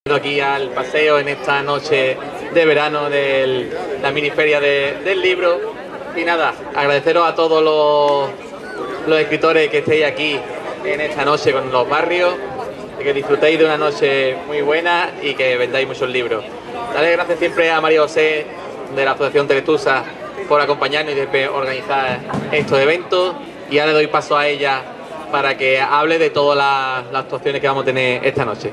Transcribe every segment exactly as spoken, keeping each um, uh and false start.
Aquí al paseo en esta noche de verano de la miniferia de, del libro. Y nada, agradeceros a todos los, los escritores que estéis aquí en esta noche con los barrios, y que disfrutéis de una noche muy buena y que vendáis muchos libros. Darle gracias siempre a María José de la Asociación Teletusa por acompañarnos y de organizar estos eventos, y ahora le doy paso a ella para que hable de todas las, las actuaciones que vamos a tener esta noche.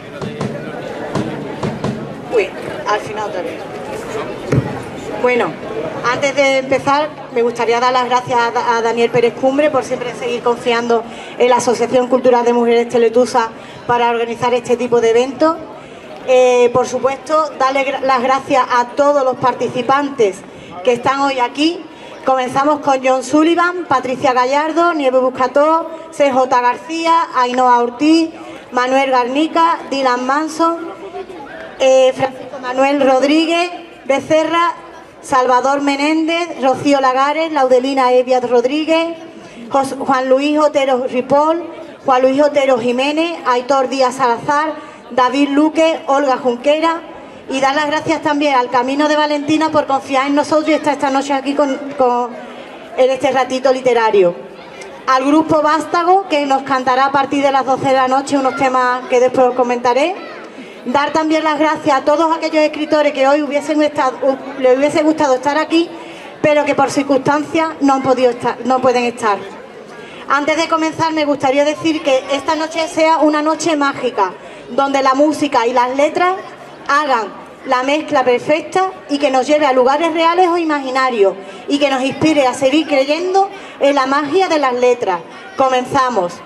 Uy, al final otra vez. Bueno, antes de empezar me gustaría dar las gracias a Daniel Pérez Cumbre por siempre seguir confiando en la Asociación Cultural de Mujeres Teletusa para organizar este tipo de eventos. Eh, por supuesto, darle las gracias a todos los participantes que están hoy aquí. Comenzamos con John Sullivan, Patricia Gallardo, Nieve Buscató, C J García, Ainhoa Ortiz, Manuel Garnica, Dylan Manson, eh, Francisco Manuel Rodríguez Becerra, Salvador Menéndez, Rocío Lagares, Laudelina Eviat Rodríguez, Jos, Juan Luis Otero Ripoll, Juan Luis Otero Jiménez, Aitor Díaz Salazar, David Luque, Olga Junquera, y dar las gracias también al Camino de Valentina por confiar en nosotros y estar esta noche aquí con, con, en este ratito literario. Al grupo Vástago, que nos cantará a partir de las doce de la noche unos temas que después os comentaré. Dar también las gracias a todos aquellos escritores que hoy hubiesen estado, les hubiese gustado estar aquí, pero que por circunstancias no han podido estar, no pueden estar. Antes de comenzar me gustaría decir que esta noche sea una noche mágica, donde la música y las letras hagan la mezcla perfecta y que nos lleve a lugares reales o imaginarios y que nos inspire a seguir creyendo en la magia de las letras. Comenzamos.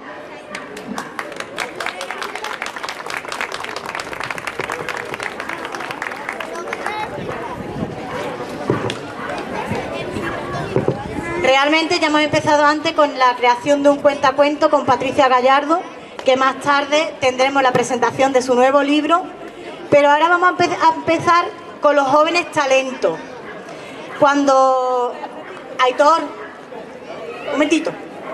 Realmente ya hemos empezado antes con la creación de un cuentacuento con Patricia Gallardo, que más tarde tendremos la presentación de su nuevo libro, pero ahora vamos a, empe a empezar con los jóvenes talentos. Cuando... Aitor, un momentito.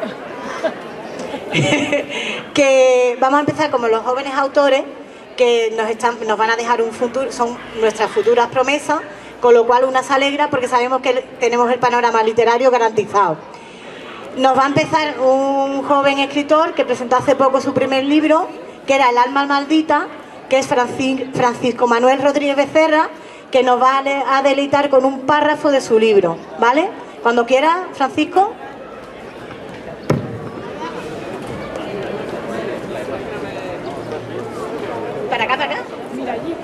Que vamos a empezar como los jóvenes autores que nos, están, nos van a dejar un futuro, son nuestras futuras promesas, con lo cual una se alegra porque sabemos que tenemos el panorama literario garantizado. Nos va a empezar un joven escritor que presentó hace poco su primer libro, que era El alma maldita, que es Francisco Manuel Rodríguez Becerra, que nos va a deleitar con un párrafo de su libro, ¿vale? Cuando quiera, Francisco. Para acá, para acá. Mira allí.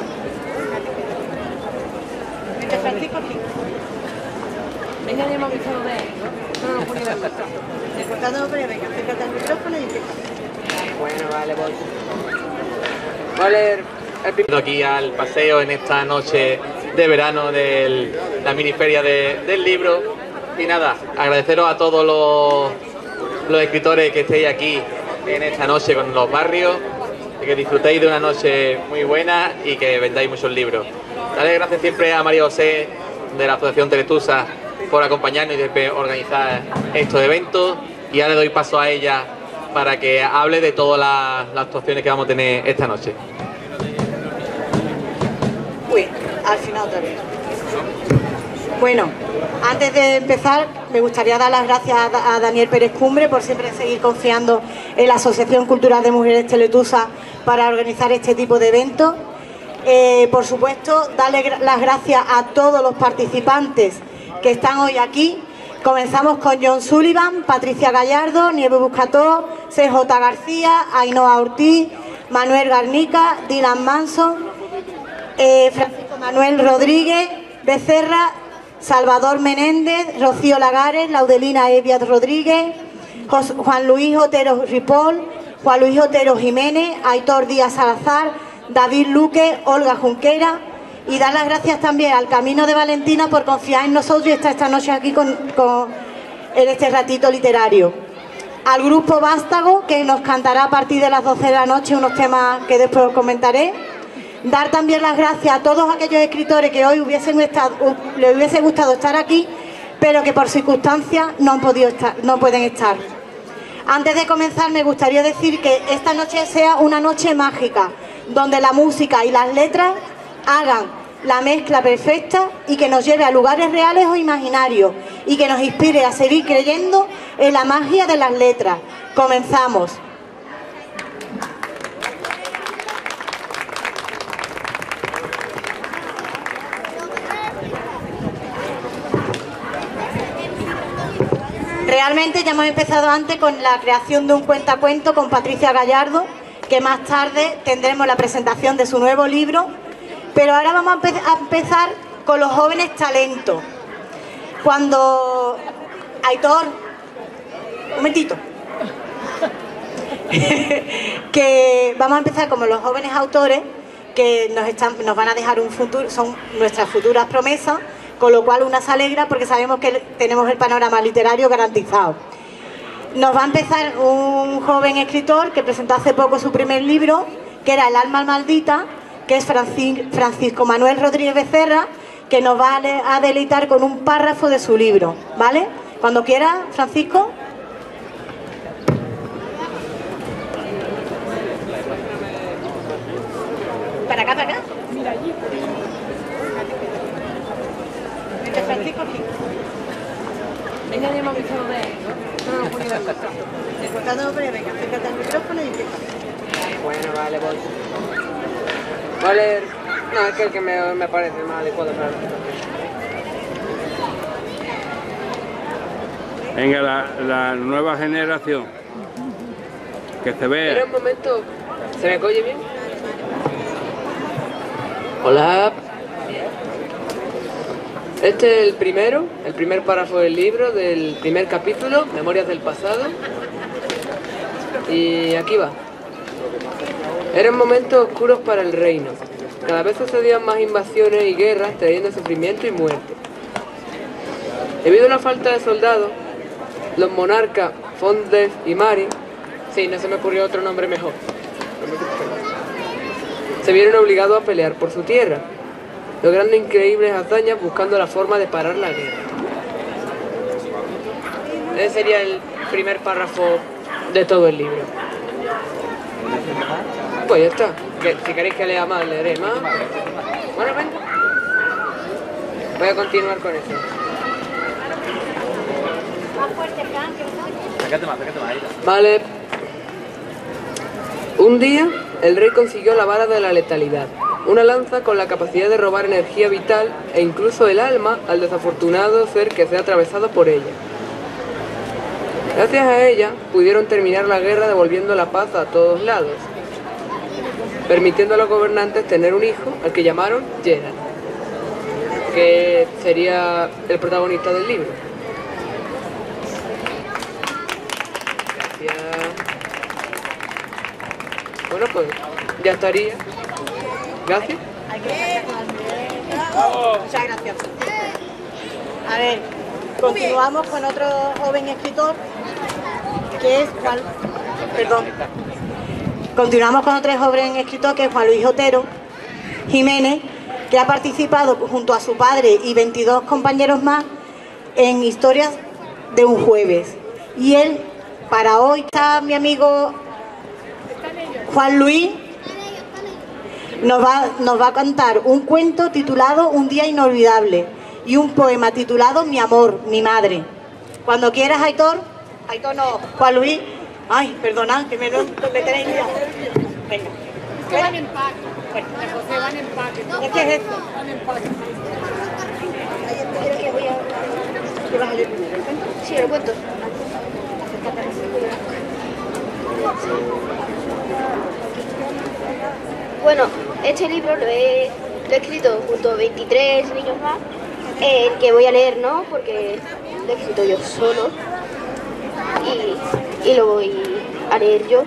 Francisco aquí. Venga, ya hemos visto lo de él, ¿no? No lo ponía en casa. Recortando, pero venga, acércate al micrófono y empieza. Bueno, vale, voy. Voy a leer el primero aquí al paseo en esta noche de verano de la miniferia de, del libro. Y nada, agradeceros a todos los, los escritores que estéis aquí en esta noche con los barrios, y que disfrutéis de una noche muy buena y que vendáis muchos libros. Darle gracias siempre a María José de la Asociación Teletusa por acompañarnos y de organizar estos eventos, y ahora le doy paso a ella para que hable de todas las, las actuaciones que vamos a tener esta noche. Uy, al final otra vez. Bueno, antes de empezar me gustaría dar las gracias a Daniel Pérez Cumbre por siempre seguir confiando en la Asociación Cultural de Mujeres Teletusa para organizar este tipo de eventos. Eh, por supuesto, darle las gracias a todos los participantes que están hoy aquí. Comenzamos con John Sullivan, Patricia Gallardo, Nieve Buscató, C J García, Ainhoa Ortiz, Manuel Garnica, Dylan Manson, eh, Francisco Manuel Rodríguez Becerra, Salvador Menéndez, Rocío Lagares, Laudelina Eviat Rodríguez, Jos, Juan Luis Otero Ripoll, Juan Luis Otero Jiménez, Aitor Díaz Salazar, David Luque, Olga Junquera, y dar las gracias también al Camino de Valentina por confiar en nosotros y estar esta noche aquí con, con, en este ratito literario. Al grupo Vástago, que nos cantará a partir de las doce de la noche unos temas que después os comentaré. Dar también las gracias a todos aquellos escritores que hoy hubiesen estado, les hubiese gustado estar aquí, pero que por circunstancias no han podido estar, no pueden estar. Antes de comenzar me gustaría decir que esta noche sea una noche mágica, donde la música y las letras hagan la mezcla perfecta y que nos lleve a lugares reales o imaginarios y que nos inspire a seguir creyendo en la magia de las letras. Comenzamos. Realmente ya hemos empezado antes con la creación de un cuentacuento con Patricia Gallardo, que más tarde tendremos la presentación de su nuevo libro, pero ahora vamos a, empe a empezar con los jóvenes talentos. Cuando... Aitor, un momentito. Que vamos a empezar como los jóvenes autores que nos, están, nos van a dejar un futuro, son nuestras futuras promesas, con lo cual una se alegra porque sabemos que tenemos el panorama literario garantizado. Nos va a empezar un joven escritor que presentó hace poco su primer libro, que era El alma maldita, que es Francisco Manuel Rodríguez Becerra, que nos va a deleitar con un párrafo de su libro, ¿vale? Cuando quiera, Francisco. Para acá, para acá. Mira allí. Venga, Francisco, aquí. Venga, ya hemos visto lo de él, ¿no? No lo ponía en casa. Descortando, pero venga, acércate al micrófono y empieza. Bueno, vale, voy. Voy a leer... No, es que el que me, me parece más adecuado para la Venga, la, la nueva generación. Que se vea. Espera un momento. ¿Se me oye bien? Hola. Este es el primero, el primer párrafo del libro, del primer capítulo, Memorias del pasado. Y aquí va. Eran momentos oscuros para el reino. Cada vez sucedían más invasiones y guerras, trayendo sufrimiento y muerte. Debido a la falta de soldados, los monarcas Fondes y Mari, sí, no se me ocurrió otro nombre mejor, se vieron obligados a pelear por su tierra, logrando increíbles hazañas buscando la forma de parar la guerra. Ese sería el primer párrafo de todo el libro. Pues ya está. Que, si queréis que lea más, leeré más. Bueno, venga. Voy a continuar con eso. Vale. Un día, el rey consiguió la vara de la letalidad, una lanza con la capacidad de robar energía vital e incluso el alma al desafortunado ser que sea atravesado por ella. Gracias a ella, pudieron terminar la guerra devolviendo la paz a todos lados, permitiendo a los gobernantes tener un hijo al que llamaron Geralt, que sería el protagonista del libro. Gracias. Bueno, pues ya estaría. Gracias. Muchas gracias. A ver, continuamos con otro joven escritor, que es Juan... Perdón. Continuamos con otro joven escritor, que es Juan Luis Otero Jiménez, que ha participado junto a su padre y veintidós compañeros más en Historias de un jueves. Y él, para hoy, está mi amigo Juan Luis, nos va, nos va a cantar un cuento titulado Un día inolvidable y un poema titulado Mi amor, mi madre. Cuando quieras, Aitor. Aitor no, Juan Luis. Ay, perdonad, que me, lo, me tenéis ya. Venga. Que van en pack. Bueno, José, van en pack. ¿Qué es esto? Van en pack. ¿Quieres que voy a... ¿Qué vas a leer primero? ¿El cuento? Sí, el cuento. Bueno, este libro lo he, lo he escrito junto a veintitrés niños más, eh, el que voy a leer no, porque lo he escrito yo solo y, y lo voy a leer yo.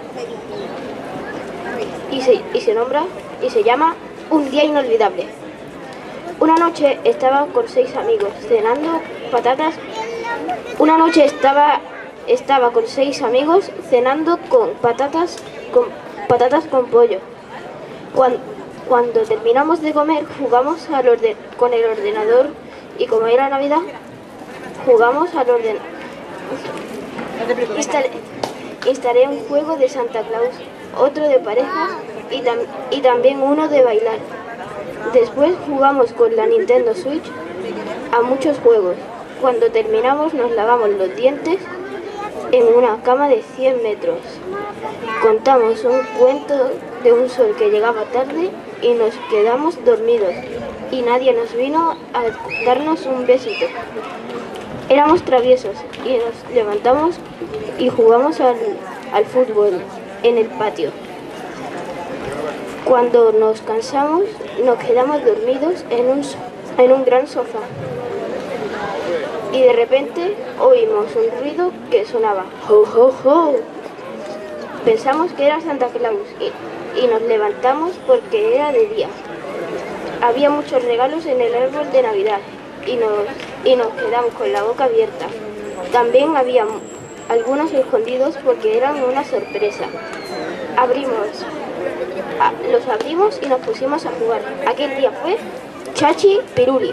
Y se, y se nombra y se llama Un día inolvidable. Una noche estaba con seis amigos cenando patatas. Una noche estaba estaba con seis amigos cenando con patatas con patatas con pollo. Cuando, cuando terminamos de comer, jugamos al orden, con el ordenador y como era Navidad, jugamos al ordenador. Instalé, instalé un juego de Santa Claus otro de parejas y, tam y también uno de bailar. Después jugamos con la Nintendo Switch a muchos juegos. Cuando terminamos nos lavamos los dientes en una cama de cien metros. Contamos un cuento de un sol que llegaba tarde y nos quedamos dormidos y nadie nos vino a darnos un besito. Éramos traviesos y nos levantamos y jugamos al, al fútbol en el patio. Cuando nos cansamos, nos quedamos dormidos en un, en un gran sofá. Y de repente oímos un ruido que sonaba ¡ho, ho, ho! Pensamos que era Santa Claus y, y nos levantamos porque era de día. Había muchos regalos en el árbol de Navidad y nos, y nos quedamos con la boca abierta. También había algunos escondidos porque eran una sorpresa. Abrimos, a, los abrimos y nos pusimos a jugar. Aquel día fue Chachi Piruli.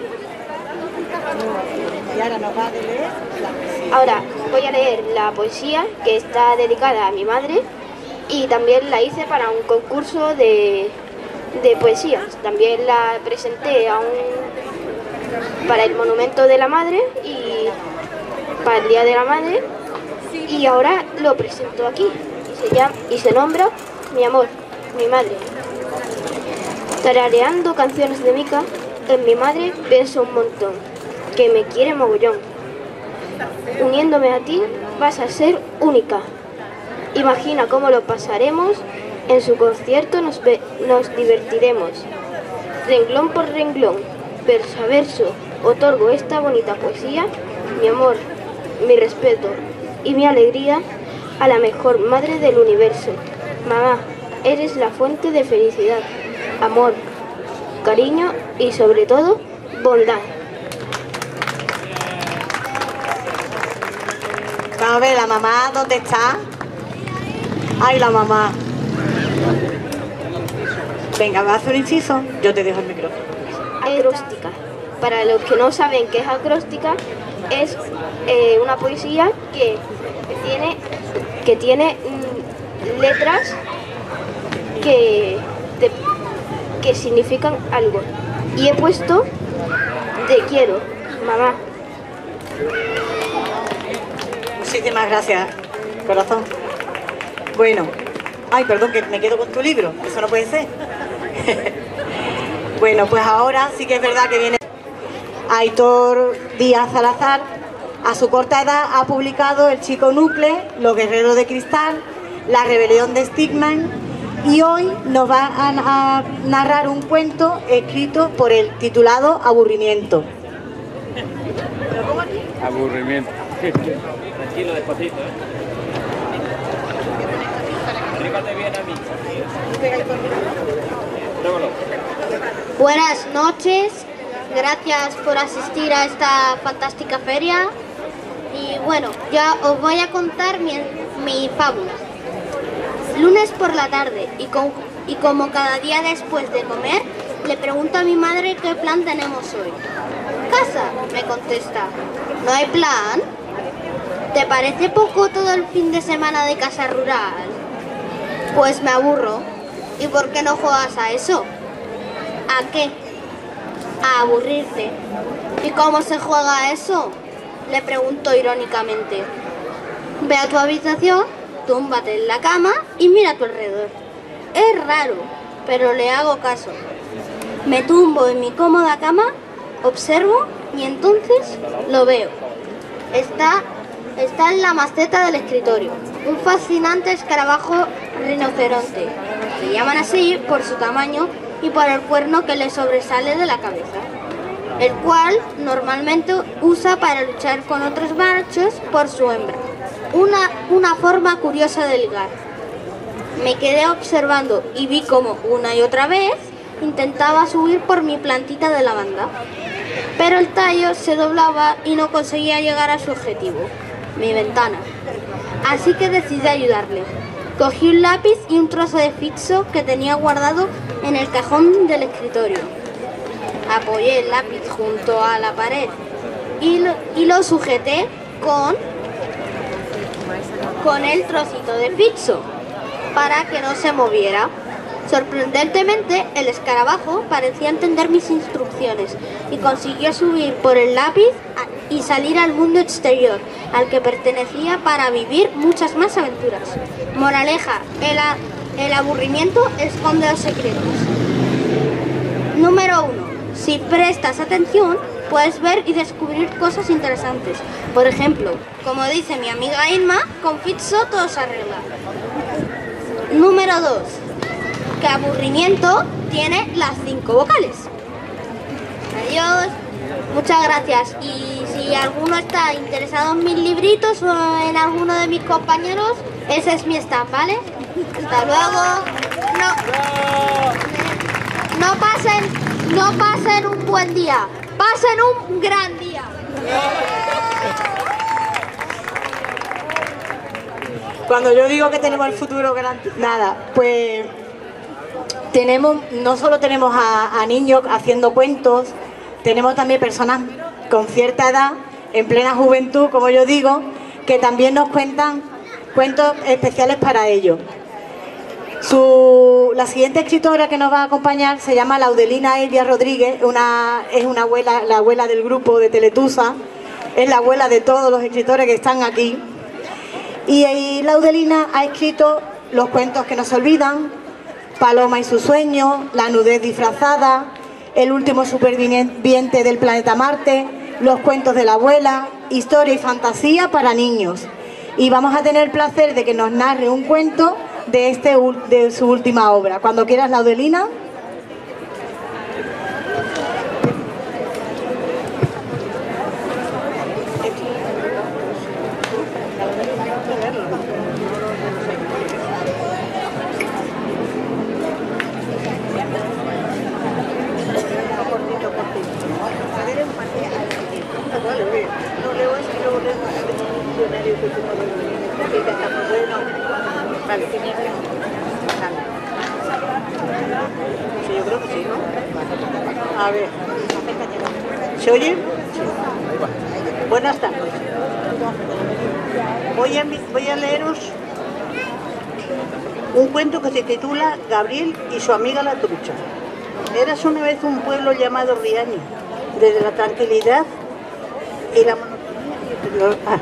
Y ahora nos va a leer la poesía. Ahora voy a leer la poesía que está dedicada a mi madre y también la hice para un concurso de, de poesías. También la presenté a un, para el Monumento de la Madre y para el Día de la Madre y ahora lo presento aquí y se, llama, y se nombra Mi amor, mi madre. Tarareando canciones de Mica, en mi madre pienso un montón, que me quiere mogollón. Uniéndome a ti vas a ser única. Imagina cómo lo pasaremos, en su concierto nos, ve, nos divertiremos. Renglón por renglón, verso a verso, otorgo esta bonita poesía, mi amor, mi respeto y mi alegría a la mejor madre del universo. Mamá, eres la fuente de felicidad, amor, cariño y sobre todo, bondad. Vamos a ver, la mamá, ¿dónde está? Ay, la mamá. Venga, ¿vas a hacer un inciso? Yo te dejo el micrófono. Acróstica. Para los que no saben qué es acróstica, es eh, una poesía que tiene, que tiene mm, letras que, de, que significan algo. Y he puesto te quiero, mamá. Muchísimas gracias, corazón. Bueno, ay, perdón, que me quedo con tu libro, eso no puede ser. Bueno, pues ahora sí que es verdad que viene Aitor Díaz Salazar. A su corta edad ha publicado El chico Nucle, Los guerreros de cristal, La rebelión de Stigman y hoy nos va a, a narrar un cuento escrito por él titulado Aburrimiento. Aburrimiento. Tranquilo, despacito, ¿eh? Trípate bien a mí. Buenas noches, gracias por asistir a esta fantástica feria. Y bueno, ya os voy a contar mi, mi fábula. Lunes por la tarde, y, con, y como cada día después de comer, le pregunto a mi madre qué plan tenemos hoy. Casa, me contesta. ¿No hay plan? ¿Te parece poco todo el fin de semana de casa rural? Pues me aburro. ¿Y por qué no juegas a eso? ¿A qué? A aburrirte. ¿Y cómo se juega a eso? Le pregunto irónicamente. Ve a tu habitación, túmbate en la cama y mira a tu alrededor. Es raro, pero le hago caso. Me tumbo en mi cómoda cama, observo y entonces lo veo. Está, está en la maceta del escritorio, un fascinante escarabajo rinoceronte. Se llaman así por su tamaño y por el cuerno que le sobresale de la cabeza, el cual normalmente usa para luchar con otros machos por su hembra. Una, una forma curiosa de ligar. Me quedé observando y vi como una y otra vez intentaba subir por mi plantita de lavanda, pero el tallo se doblaba y no conseguía llegar a su objetivo, mi ventana. Así que decidí ayudarle. Cogí un lápiz y un trozo de fixo que tenía guardado en el cajón del escritorio. Apoyé el lápiz junto a la pared y lo, y lo sujeté con, con el trocito de fixo. para que no se moviera. Sorprendentemente, el escarabajo parecía entender mis instrucciones y consiguió subir por el lápiz y salir al mundo exterior, al que pertenecía, para vivir muchas más aventuras. Moraleja, el, a, el aburrimiento esconde los secretos. Número uno. Si prestas atención, puedes ver y descubrir cosas interesantes. Por ejemplo, como dice mi amiga Irma, con Fitso todo se arregla. Número dos. Que aburrimiento tiene las cinco vocales. Adiós. Muchas gracias. Y si alguno está interesado en mis libritos o en alguno de mis compañeros, ese es mi stand, ¿vale? Hasta luego. No, no pasen, no pasen un buen día. Pasen un gran día. Cuando yo digo que tenemos el futuro grande, nada, pues tenemos, no solo tenemos a, a niños haciendo cuentos, tenemos también personas con cierta edad, en plena juventud, como yo digo, que también nos cuentan cuentos especiales para ellos. Su, la siguiente escritora que nos va a acompañar se llama Laudelina Elia Rodríguez, una, es una abuela, la abuela del grupo de Teletusa, es la abuela de todos los escritores que están aquí. Y, y Laudelina ha escrito Los cuentos que nos olvidan, Paloma y su sueño, La nudez disfrazada, El último superviviente del planeta Marte, Los cuentos de la abuela, Historia y fantasía para niños. Y vamos a tener el placer de que nos narre un cuento de, este, de su última obra. Cuando quieras, Laudelina. A ver, ¿se oye? Buenas tardes. Voy a, voy a leeros un cuento que se titula Gabriel y su amiga la trucha. Érase una vez un pueblo llamado Riaño. Desde la tranquilidad y la monotonía ah,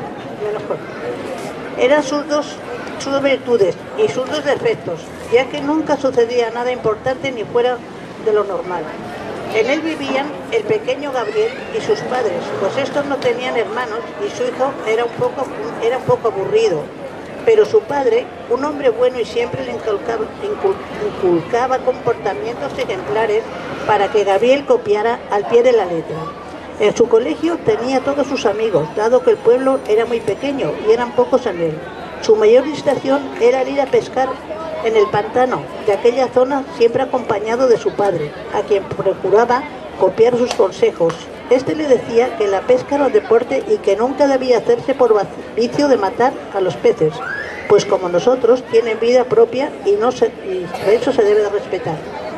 eran sus dos, sus virtudes y sus dos defectos, ya que nunca sucedía nada importante ni fuera de lo normal. En él vivían el pequeño Gabriel y sus padres, pues estos no tenían hermanos y su hijo era un poco, era un poco aburrido. Pero su padre, un hombre bueno y siempre le inculcaba, inculcaba comportamientos ejemplares para que Gabriel copiara al pie de la letra. En su colegio tenía todos sus amigos, dado que el pueblo era muy pequeño y eran pocos en él. Su mayor distracción era el ir a pescar en el pantano de aquella zona, siempre acompañado de su padre, a quien procuraba copiar sus consejos. Este le decía que la pesca era un deporte y que nunca debía hacerse por vicio de matar a los peces, pues como nosotros tienen vida propia y, no se, y eso se debe de respetar.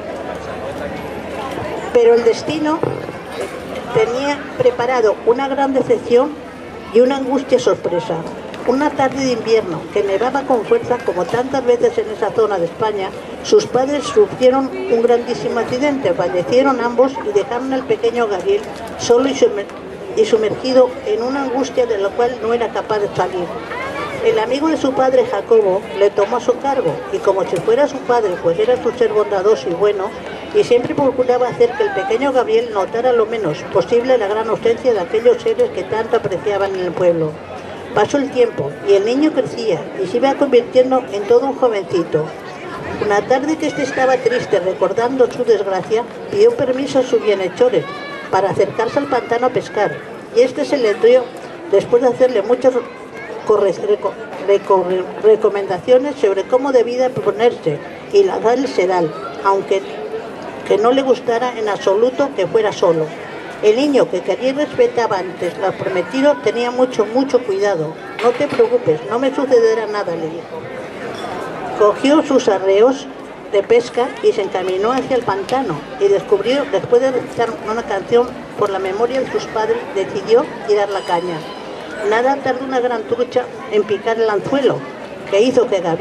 Pero el destino tenía preparado una gran decepción y una angustia sorpresa. Una tarde de invierno que nevaba con fuerza, como tantas veces en esa zona de España, sus padres sufrieron un grandísimo accidente, fallecieron ambos y dejaron al pequeño Gabriel solo y sumergido en una angustia de la cual no era capaz de salir. El amigo de su padre, Jacobo, le tomó a su cargo y como si fuera su padre, pues era su ser bondadoso y bueno, y siempre procuraba hacer que el pequeño Gabriel notara lo menos posible la gran ausencia de aquellos seres que tanto apreciaban en el pueblo. Pasó el tiempo y el niño crecía y se iba convirtiendo en todo un jovencito. Una tarde que este estaba triste recordando su desgracia, pidió permiso a sus bienhechores para acercarse al pantano a pescar, y este se le dio después de hacerle muchas reco reco recomendaciones sobre cómo debía ponerse y lavar el sedal, aunque que no le gustara en absoluto que fuera solo. El niño, que quería y respetaba antes lo prometido, tenía mucho, mucho cuidado. No te preocupes, no me sucederá nada, le dijo. Cogió sus arreos de pesca y se encaminó hacia el pantano y descubrió, después de recitar una canción por la memoria de sus padres, decidió tirar la caña. Nada tardó una gran trucha en picar el anzuelo, que hizo que Gabriel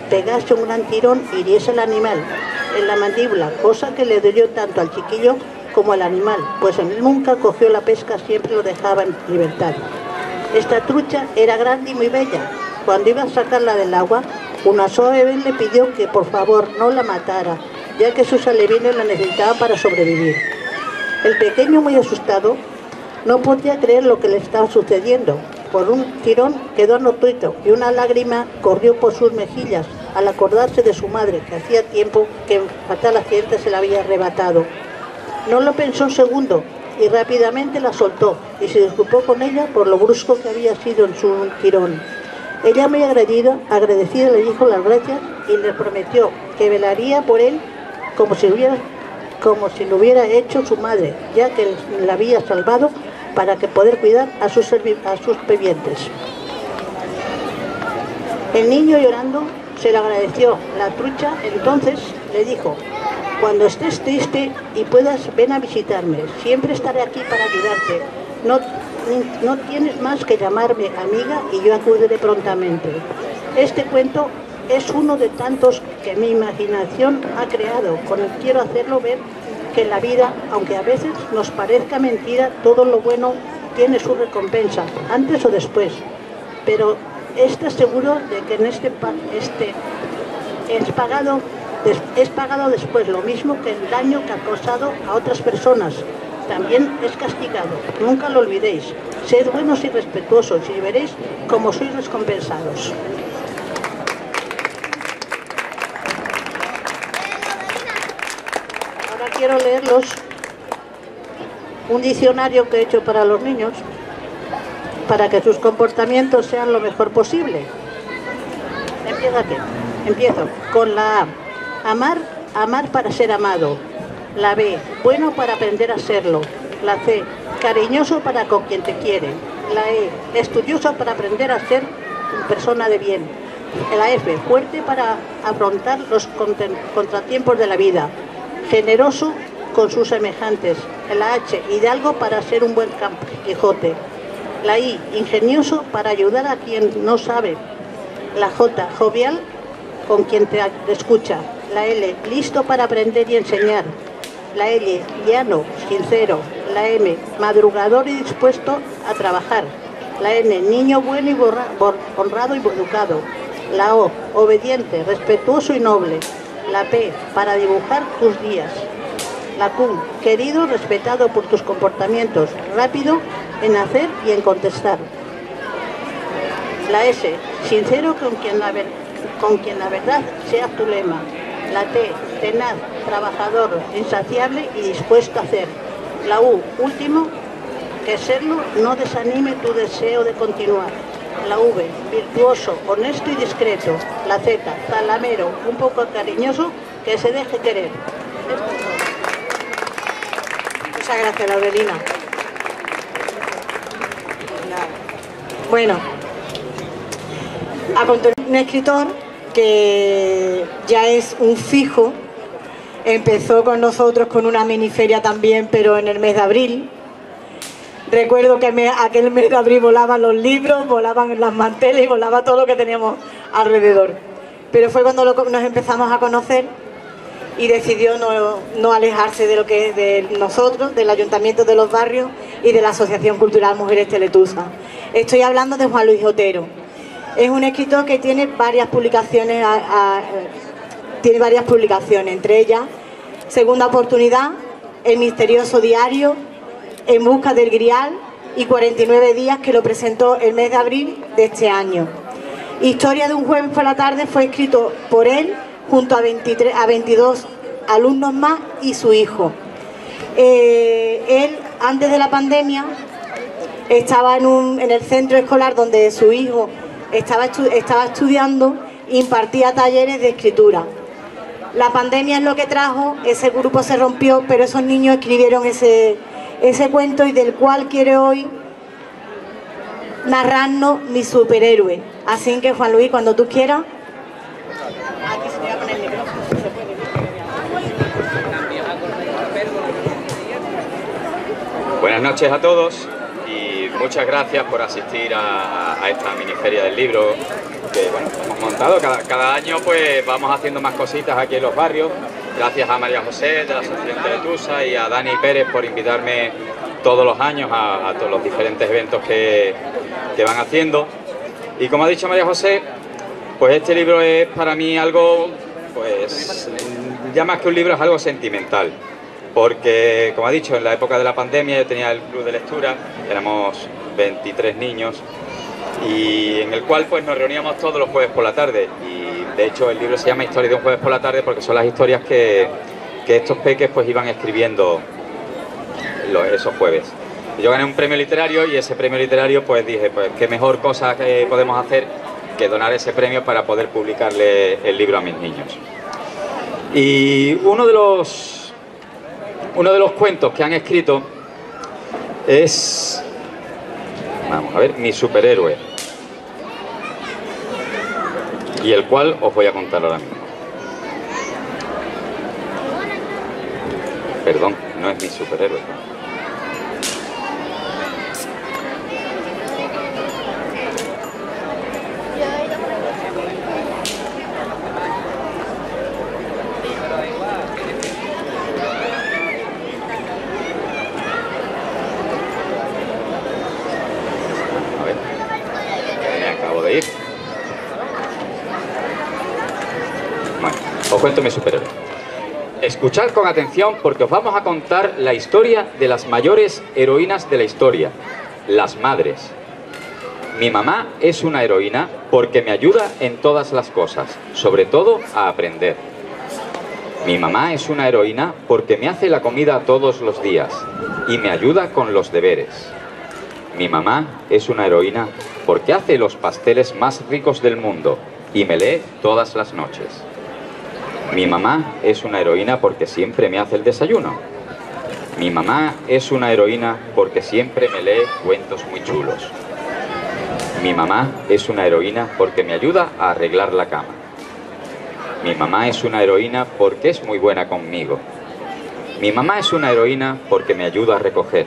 pegase un gran tirón y hiriese al animal en la mandíbula, cosa que le dolió tanto al chiquillo como al animal, pues él nunca cogió la pesca, siempre lo dejaba en libertad. Esta trucha era grande y muy bella. Cuando iba a sacarla del agua, una suave vez le pidió que por favor no la matara, ya que sus alevines la necesitaban para sobrevivir. El pequeño, muy asustado, no podía creer lo que le estaba sucediendo. Por un tirón quedó anotuito y una lágrima corrió por sus mejillas al acordarse de su madre, que hacía tiempo que en fatal accidente se la había arrebatado. No lo pensó un segundo y rápidamente la soltó y se disculpó con ella por lo brusco que había sido en su tirón. Ella, muy agradecida, agradecida le dijo las gracias y le prometió que velaría por él como si, hubiera, como si lo hubiera hecho su madre, ya que la había salvado para que poder cuidar a sus, a sus pevientes. El niño, llorando, se lo agradeció. La trucha entonces le dijo: cuando estés triste y puedas, ven a visitarme, siempre estaré aquí para ayudarte. No, no tienes más que llamarme amiga y yo acudiré prontamente. Este cuento es uno de tantos que mi imaginación ha creado, con el quiero hacerlo ver que en la vida, aunque a veces nos parezca mentira, todo lo bueno tiene su recompensa, antes o después. Pero está seguro de que en este, este es, pagado, es pagado después, lo mismo que el daño que ha causado a otras personas. También es castigado. Nunca lo olvidéis. Sed buenos y respetuosos y veréis cómo sois recompensados. Quiero leerlos un diccionario que he hecho para los niños para que sus comportamientos sean lo mejor posible. Empieza aquí. Empiezo con la A. Amar, amar para ser amado. La B. Bueno para aprender a serlo. La C. Cariñoso para con quien te quiere. La E. Estudioso para aprender a ser persona de bien. La F. Fuerte para afrontar los contratiempos de la vida. Generoso con sus semejantes. La H, hidalgo para ser un buen Quijote. La I, ingenioso para ayudar a quien no sabe. La J, jovial con quien te escucha. La L, listo para aprender y enseñar. La L, llano, sincero. La M, madrugador y dispuesto a trabajar. La N, niño bueno y borra, bor, honrado y educado. La O, obediente, respetuoso y noble. La P, para dibujar tus días. La Q, querido, respetado por tus comportamientos, rápido en hacer y en contestar. La S, sincero con quien la, ver, con quien la verdad sea tu lema. La T, tenaz, trabajador, insaciable y dispuesto a hacer. La U, último, que serlo no desanime tu deseo de continuar. La V, virtuoso, honesto y discreto. La Z, zalamero, un poco cariñoso, que se deje querer. Muchas gracias, Laurelina. Bueno, a continuación, un escritor que ya es un fijo, empezó con nosotros con una miniferia también, pero en el mes de abril. Recuerdo que me, aquel mes de abril volaban los libros, volaban las manteles y volaba todo lo que teníamos alrededor. Pero fue cuando lo, nos empezamos a conocer y decidió no, no alejarse de lo que es de nosotros, del Ayuntamiento de los Barrios y de la Asociación Cultural Mujeres Teletusa. Estoy hablando de Juan Luis Otero. Es un escritor que tiene varias publicaciones, a, a, tiene varias publicaciones, entre ellas Segunda Oportunidad, El Misterioso Diario, En busca del Grial y cuarenta y nueve días, que lo presentó el mes de abril de este año. Historia de un jueves por la tarde fue escrito por él junto a, veintitrés, a veintidós alumnos más y su hijo. Eh, él, antes de la pandemia, estaba en, un, en el centro escolar donde su hijo estaba, estu estaba estudiando e impartía talleres de escritura. La pandemia es lo que trajo, ese grupo se rompió, pero esos niños escribieron ese... ese cuento y del cual quiere hoy narrarnos mi superhéroe. Así que, Juan Luis, cuando tú quieras. Aquí se me va a poner el micrófono, si se puede. Buenas noches a todos y muchas gracias por asistir a, a esta miniferia del libro que bueno, hemos montado. Cada, cada año pues vamos haciendo más cositas aquí en los barrios. Gracias a María José de la Asociación Teletusa y a Dani Pérez por invitarme todos los años a, a todos los diferentes eventos que, que van haciendo. Y como ha dicho María José, pues este libro es para mí algo, pues ya más que un libro es algo sentimental. Porque, como ha dicho, en la época de la pandemia yo tenía el club de lectura, éramos veintitrés niños, y en el cual pues nos reuníamos todos los jueves por la tarde. Y de hecho el libro se llama Historia de un jueves por la tarde porque son las historias que, que estos peques pues iban escribiendo los, esos jueves. Yo gané un premio literario y ese premio literario pues dije, pues qué mejor cosa que podemos hacer que donar ese premio para poder publicarle el libro a mis niños. Y uno de los Uno de los cuentos que han escrito es, vamos a ver, Mi superhéroe, y el cual os voy a contar ahora mismo. Perdón, no es Mi superhéroe. Os cuento Mi superhéroe. Escuchad con atención porque os vamos a contar la historia de las mayores heroínas de la historia, las madres. Mi mamá es una heroína porque me ayuda en todas las cosas, sobre todo a aprender. Mi mamá es una heroína porque me hace la comida todos los días y me ayuda con los deberes. Mi mamá es una heroína porque hace los pasteles más ricos del mundo y me lee todas las noches. Mi mamá es una heroína porque siempre me hace el desayuno. Mi mamá es una heroína porque siempre me lee cuentos muy chulos. Mi mamá es una heroína porque me ayuda a arreglar la cama. Mi mamá es una heroína porque es muy buena conmigo. Mi mamá es una heroína porque me ayuda a recoger.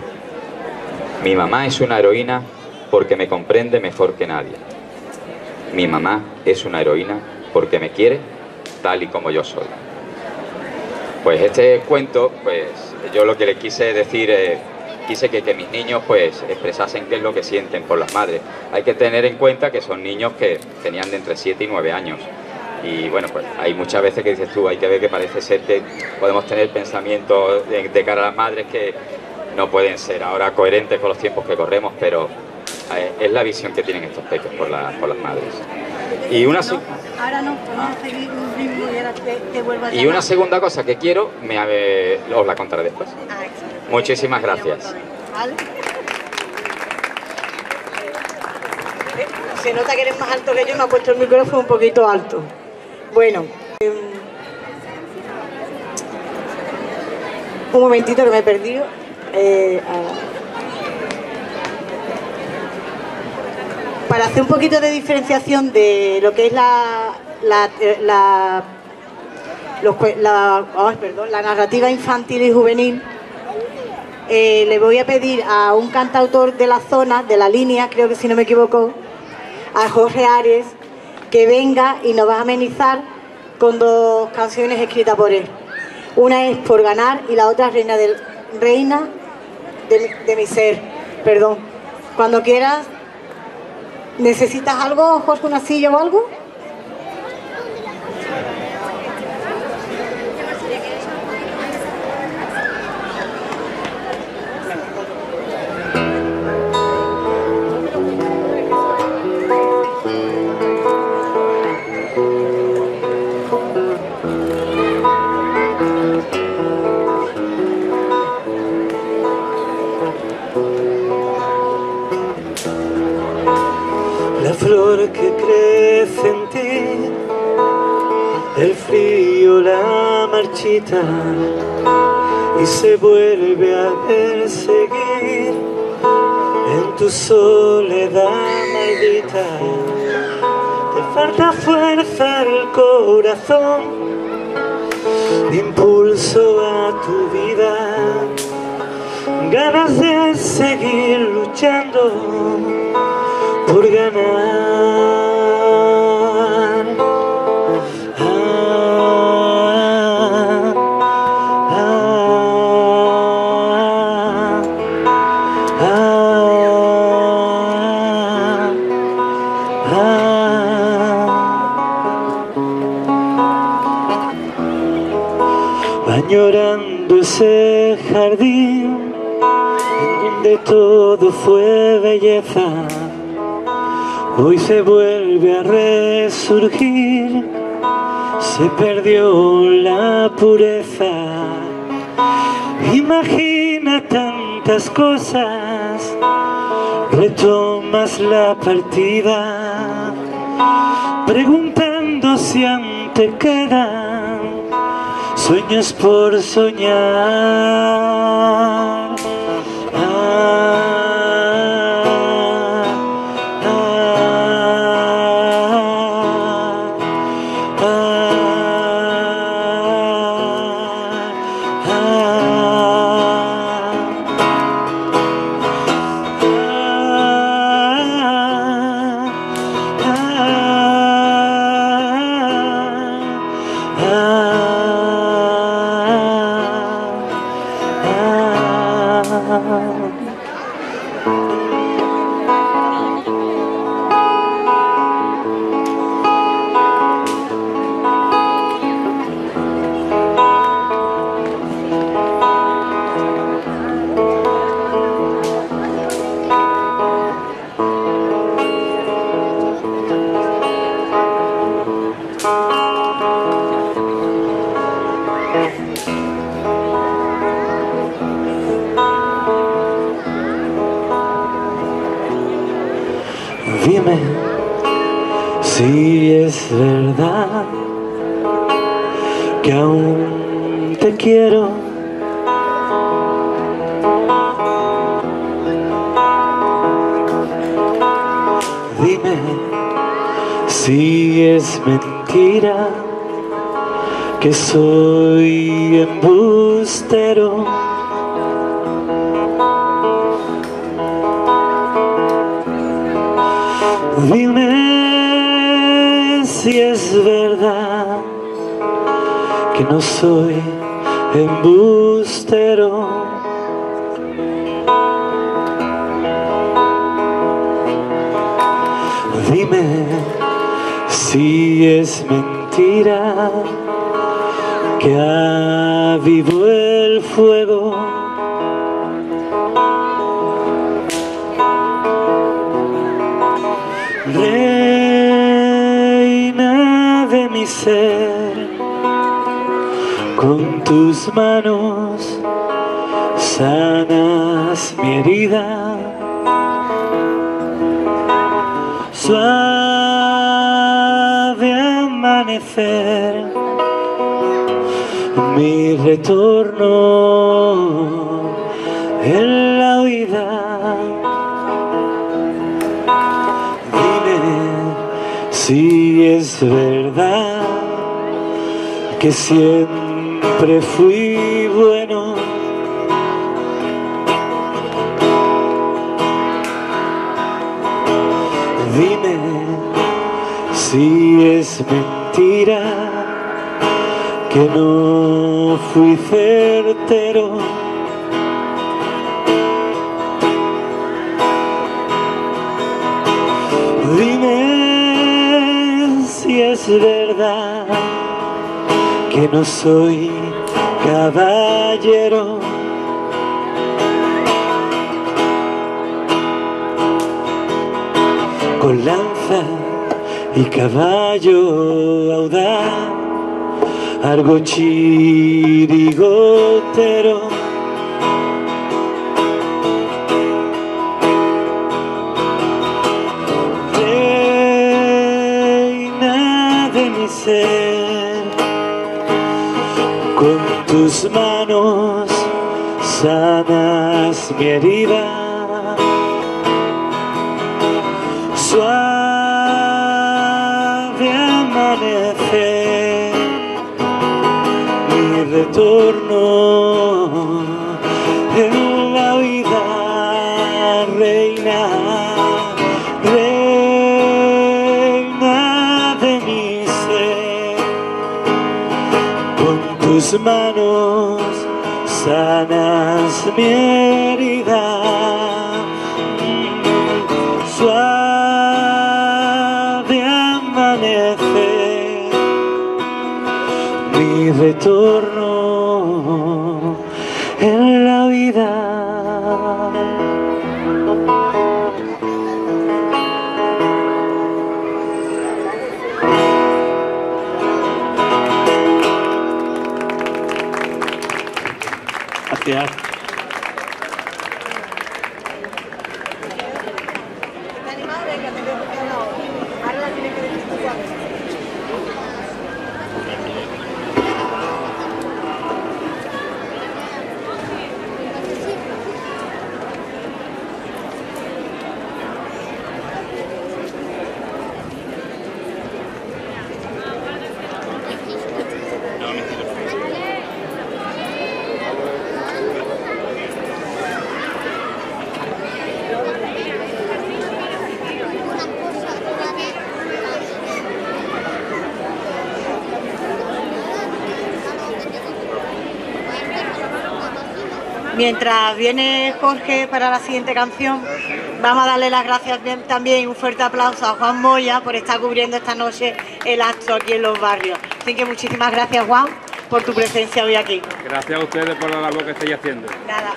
Mi mamá es una heroína porque me comprende mejor que nadie. Mi mamá es una heroína porque me quiere tal y como yo soy. Pues este cuento, pues yo lo que le quise decir, eh, quise que, que mis niños pues expresasen qué es lo que sienten por las madres. Hay que tener en cuenta que son niños que tenían de entre siete y nueve años. Y bueno, pues hay muchas veces que dices tú, hay que ver que parece ser que podemos tener pensamientos de, de cara a las madres que no pueden ser ahora coherentes con los tiempos que corremos, pero eh, es la visión que tienen estos peques por, la, por las madres. Y una, no, ahora no, podemos seguir un ritmo y ahora te, te vuelvo a y una segunda cosa que quiero, me, eh, os la contaré después. Ah, muchísimas gracias. ¿Vale? Se nota que eres más alto que yo, me ha puesto el micrófono un poquito alto. Bueno, eh, un momentito que me he perdido. Eh, para hacer un poquito de diferenciación de lo que es la la, la, los, la, oh, perdón, la narrativa infantil y juvenil, eh, le voy a pedir a un cantautor de la zona, de la línea, creo que si no me equivoco, a Jorge Ares, que venga y nos va a amenizar con dos canciones escritas por él. Una es Por ganar y la otra Reina del Reina de, de mi ser. Perdón. Cuando quieras. ¿Necesitas algo, Jorge, una silla o algo? La flor que crece en ti, el frío la marchita y se vuelve a perseguir en tu soledad maldita. Te falta fuerza al corazón, impulso a tu vida, ganas de seguir luchando por ganar. añorando ese jardín en donde todo fue belleza. Hoy se vuelve a resurgir, se perdió la pureza. Imagina tantas cosas, retomas la partida, preguntando si aún te quedan sueños por soñar. Dime si es verdad que aún te quiero. Dime si es mentira que soy embustero. Dime si es verdad que no soy embustero. Dime si es mentira que avivó el fuego. Reina de mi ser, con tus manos sanas mi herida. Suave amanecer, mi retorno en la huida. Si es verdad que siempre fui bueno. Dime si es mentira que no fui certero. Dime si es verdad que no soy caballero. Con lanza y caballo audaz, algo chirigotero. Ser, con tus manos sanas mi herida. Suave amanecer, mi retorno en la vida. Reina, reina de mi ser, con tus manos sanas mi herida. Suave amanecer, mi retorno Gracias. Mientras viene Jorge para la siguiente canción, vamos a darle las gracias bien, también un fuerte aplauso a Juan Moya por estar cubriendo esta noche el acto aquí en Los Barrios. Así que muchísimas gracias, Juan, por tu presencia hoy aquí. Gracias a ustedes por la labor que estáis haciendo. Nada.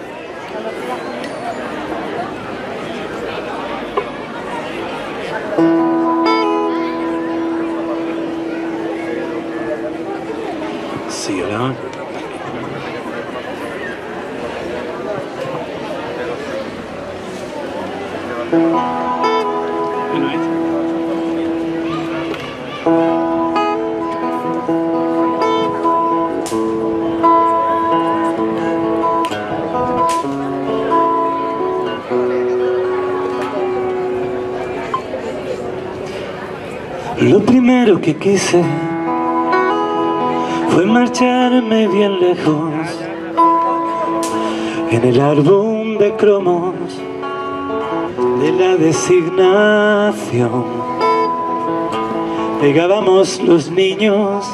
Sí, hola. Lo primero que quise fue marcharme bien lejos en el álbum de cromos de la designación. Pegábamos los niños,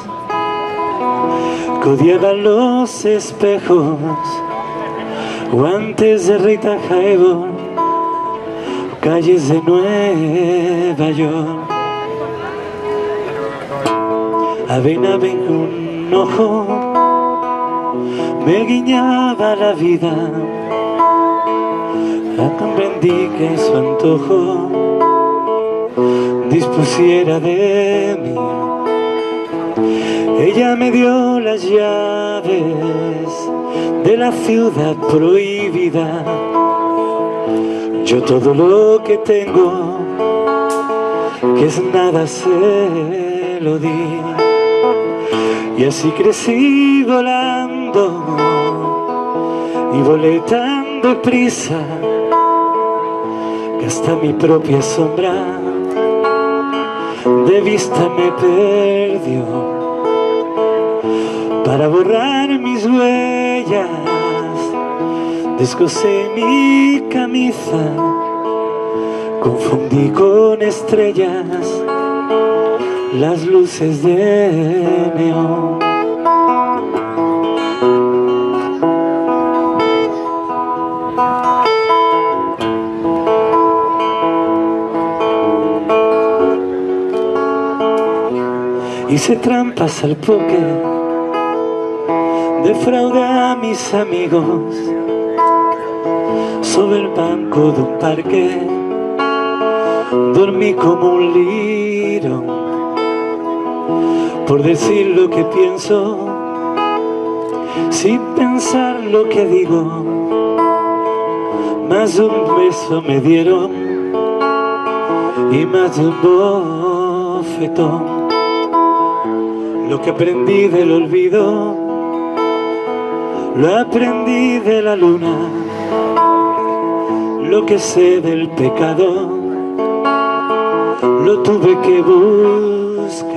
codiaban los espejos, guantes de Rita Hayworth, calles de Nueva York. Avena en un ojo me guiñaba la vida, ya comprendí que su antojo dispusiera de mí. Ella me dio las llaves de la ciudad prohibida. Yo todo lo que tengo, que es nada, se lo di. Y así crecí volando y volé tan deprisa que hasta mi propia sombra de vista me perdió. Para borrar mis huellas descosé mi camisa, confundí con estrellas las luces de neón. Hice trampas al póker, defraudé a mis amigos sobre el banco de un parque, dormí como un lirón por decir lo que pienso, sin pensar lo que digo. Más de un beso me dieron y más de un bofetón. Lo que aprendí del olvido, lo aprendí de la luna. Lo que sé del pecado, lo tuve que buscar.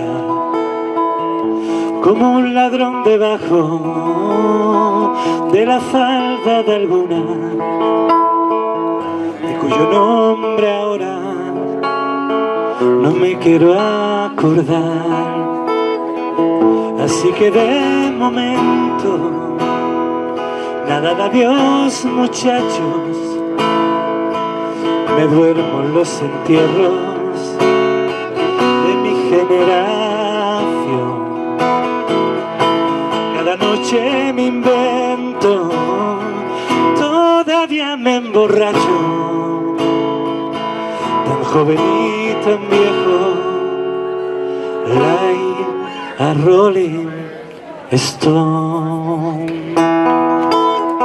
Como un ladrón debajo de la falda de alguna, de cuyo nombre ahora no me quiero acordar. Así que de momento, nada de adiós muchachos, me duermo en los entierros de mi generación. Cada noche me invento, todavía me emborracho, tan joven y tan viejo, like a Rolling Stone.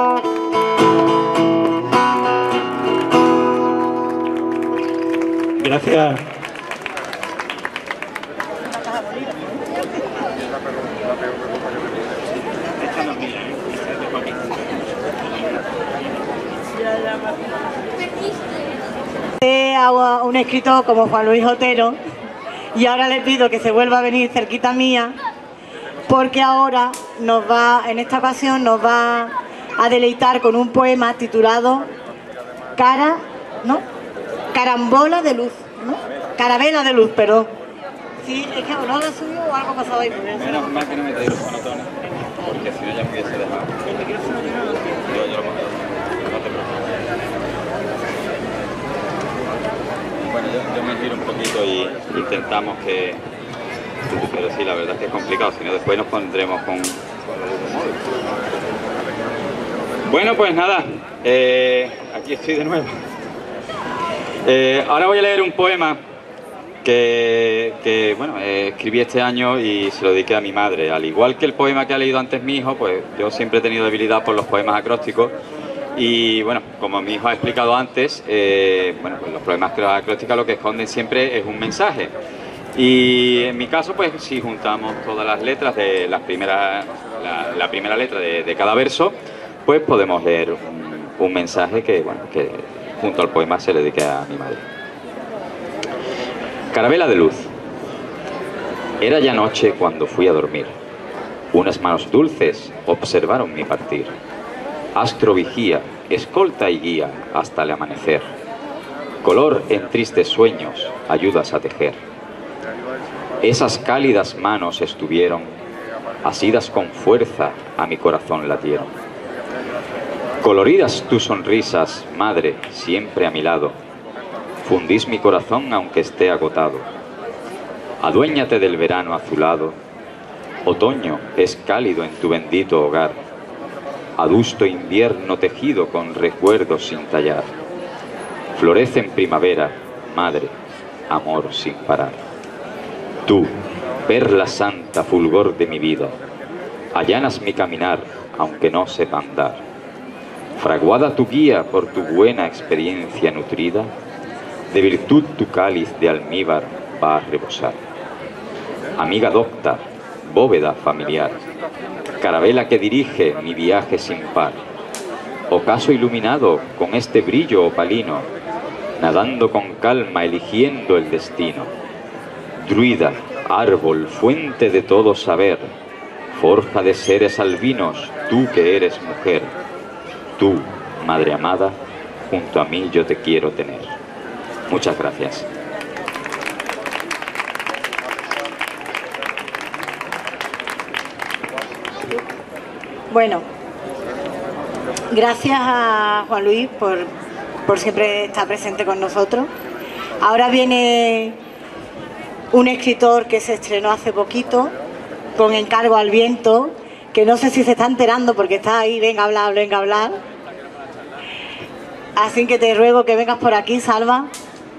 Gracias. A un escritor como Juan Luis Otero, y ahora le pido que se vuelva a venir cerquita mía, porque ahora nos va, en esta ocasión nos va a deleitar con un poema titulado Cara, ¿no? Carambola de luz, ¿no? Carabela de luz, perdón. Sí, es que no lo he subido o algo ha pasado ahí. Menos mal que no me traigo los monotones, porque si no ya me hubiese dejado. Yo, yo lo pongo. No te preocupes. Bueno, yo, yo me giro un poquito y intentamos que... Pero sí, la verdad es que es complicado, si no después nos pondremos con... Bueno, pues nada, eh, aquí estoy de nuevo. Eh, ahora voy a leer un poema que, que bueno, eh, escribí este año y se lo dediqué a mi madre. Al igual que el poema que ha leído antes mi hijo, pues yo siempre he tenido debilidad por los poemas acrósticos. Y bueno, como mi hijo ha explicado antes, eh, bueno, pues los poemas acrósticos lo que esconden siempre es un mensaje. Y en mi caso, pues si juntamos todas las letras de las primeras, la, la primera letra de, de cada verso, pues podemos leer un, un mensaje que, bueno, que junto al poema se le dedique a mi madre. Carabela de luz. Era ya noche cuando fui a dormir. Unas manos dulces observaron mi partir. Astro vigía, escolta y guía hasta el amanecer. Color en tristes sueños, ayudas a tejer. Esas cálidas manos estuvieron, asidas con fuerza a mi corazón latieron. Coloridas tus sonrisas, madre, siempre a mi lado. Fundís mi corazón aunque esté agotado. Aduéñate del verano azulado. Otoño es cálido en tu bendito hogar. Adusto invierno tejido con recuerdos sin tallar. Florece en primavera, madre, amor sin parar. Tú, perla santa, fulgor de mi vida, allanas mi caminar, aunque no sepa andar. Fraguada tu guía por tu buena experiencia nutrida, de virtud tu cáliz de almíbar va a rebosar. Amiga docta, bóveda familiar, carabela que dirige mi viaje sin par. Ocaso iluminado con este brillo opalino, nadando con calma eligiendo el destino. Druida, árbol, fuente de todo saber, forja de seres albinos, tú que eres mujer. Tú, madre amada, junto a mí yo te quiero tener. Muchas gracias. Bueno, gracias a Juan Luis por, por siempre estar presente con nosotros. Ahora viene un escritor que se estrenó hace poquito, con Encargo al viento, que no sé si se está enterando porque está ahí, venga a hablar, venga a hablar. Así que te ruego que vengas por aquí, Salva.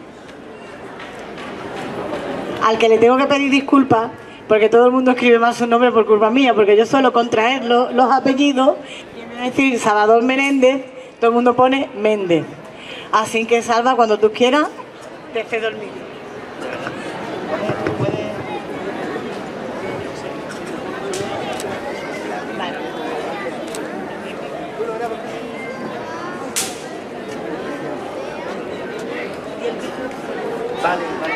Al que le tengo que pedir disculpas, porque todo el mundo escribe mal su nombre por culpa mía, porque yo suelo contraer los, los apellidos, y me va a decir Salvador Menéndez, todo el mundo pone Méndez. Así que, Salva, cuando tú quieras, te cedo el micro. Vale, vale.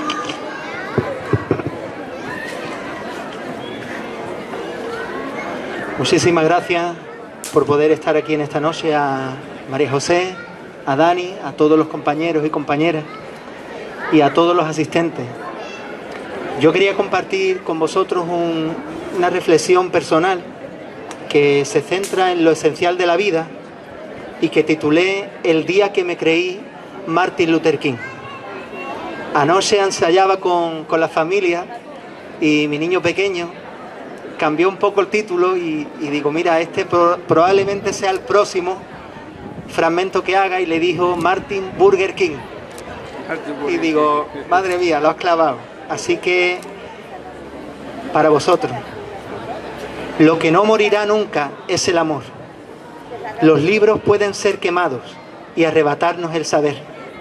Muchísimas gracias por poder estar aquí en esta noche, a María José, a Dani, a todos los compañeros y compañeras y a todos los asistentes. Yo quería compartir con vosotros un, una reflexión personal que se centra en lo esencial de la vida y que titulé El día que me creí Martin Luther King. Anoche ensayaba con, con la familia y mi niño pequeño cambió un poco el título y, y digo, mira, este pro, probablemente sea el próximo fragmento que haga, y le dijo Martin Burger King. Y digo, madre mía, lo has clavado. Así que, para vosotros, lo que no morirá nunca es el amor. Los libros pueden ser quemados y arrebatarnos el saber,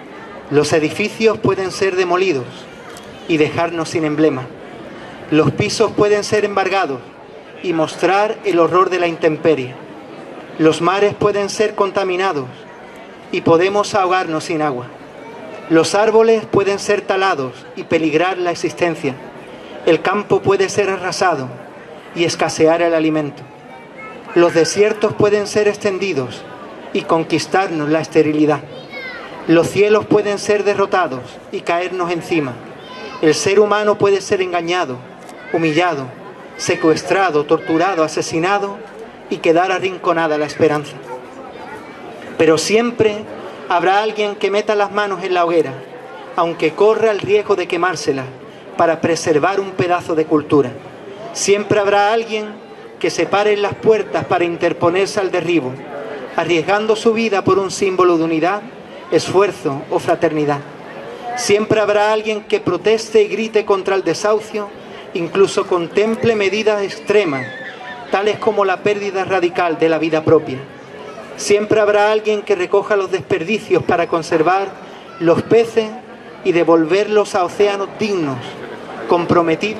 Los edificios pueden ser demolidos y dejarnos sin emblema. Los pisos pueden ser embargados y mostrar el horror de la intemperie. Los mares pueden ser contaminados y podemos ahogarnos sin agua. Los árboles pueden ser talados y peligrar la existencia. El campo puede ser arrasado y escasear el alimento. Los desiertos pueden ser extendidos y conquistarnos la esterilidad. Los cielos pueden ser derrotados y caernos encima. El ser humano puede ser engañado, humillado, secuestrado, torturado, asesinado y quedar arrinconada la esperanza. Pero siempre habrá alguien que meta las manos en la hoguera, aunque corra el riesgo de quemársela, para preservar un pedazo de cultura. Siempre habrá alguien que se pare en las puertas para interponerse al derribo, arriesgando su vida por un símbolo de unidad, esfuerzo o fraternidad. Siempre habrá alguien que proteste y grite contra el desahucio, incluso contemple medidas extremas, tales como la pérdida radical de la vida propia. Siempre habrá alguien que recoja los desperdicios para conservar los peces y devolverlos a océanos dignos, comprometidos,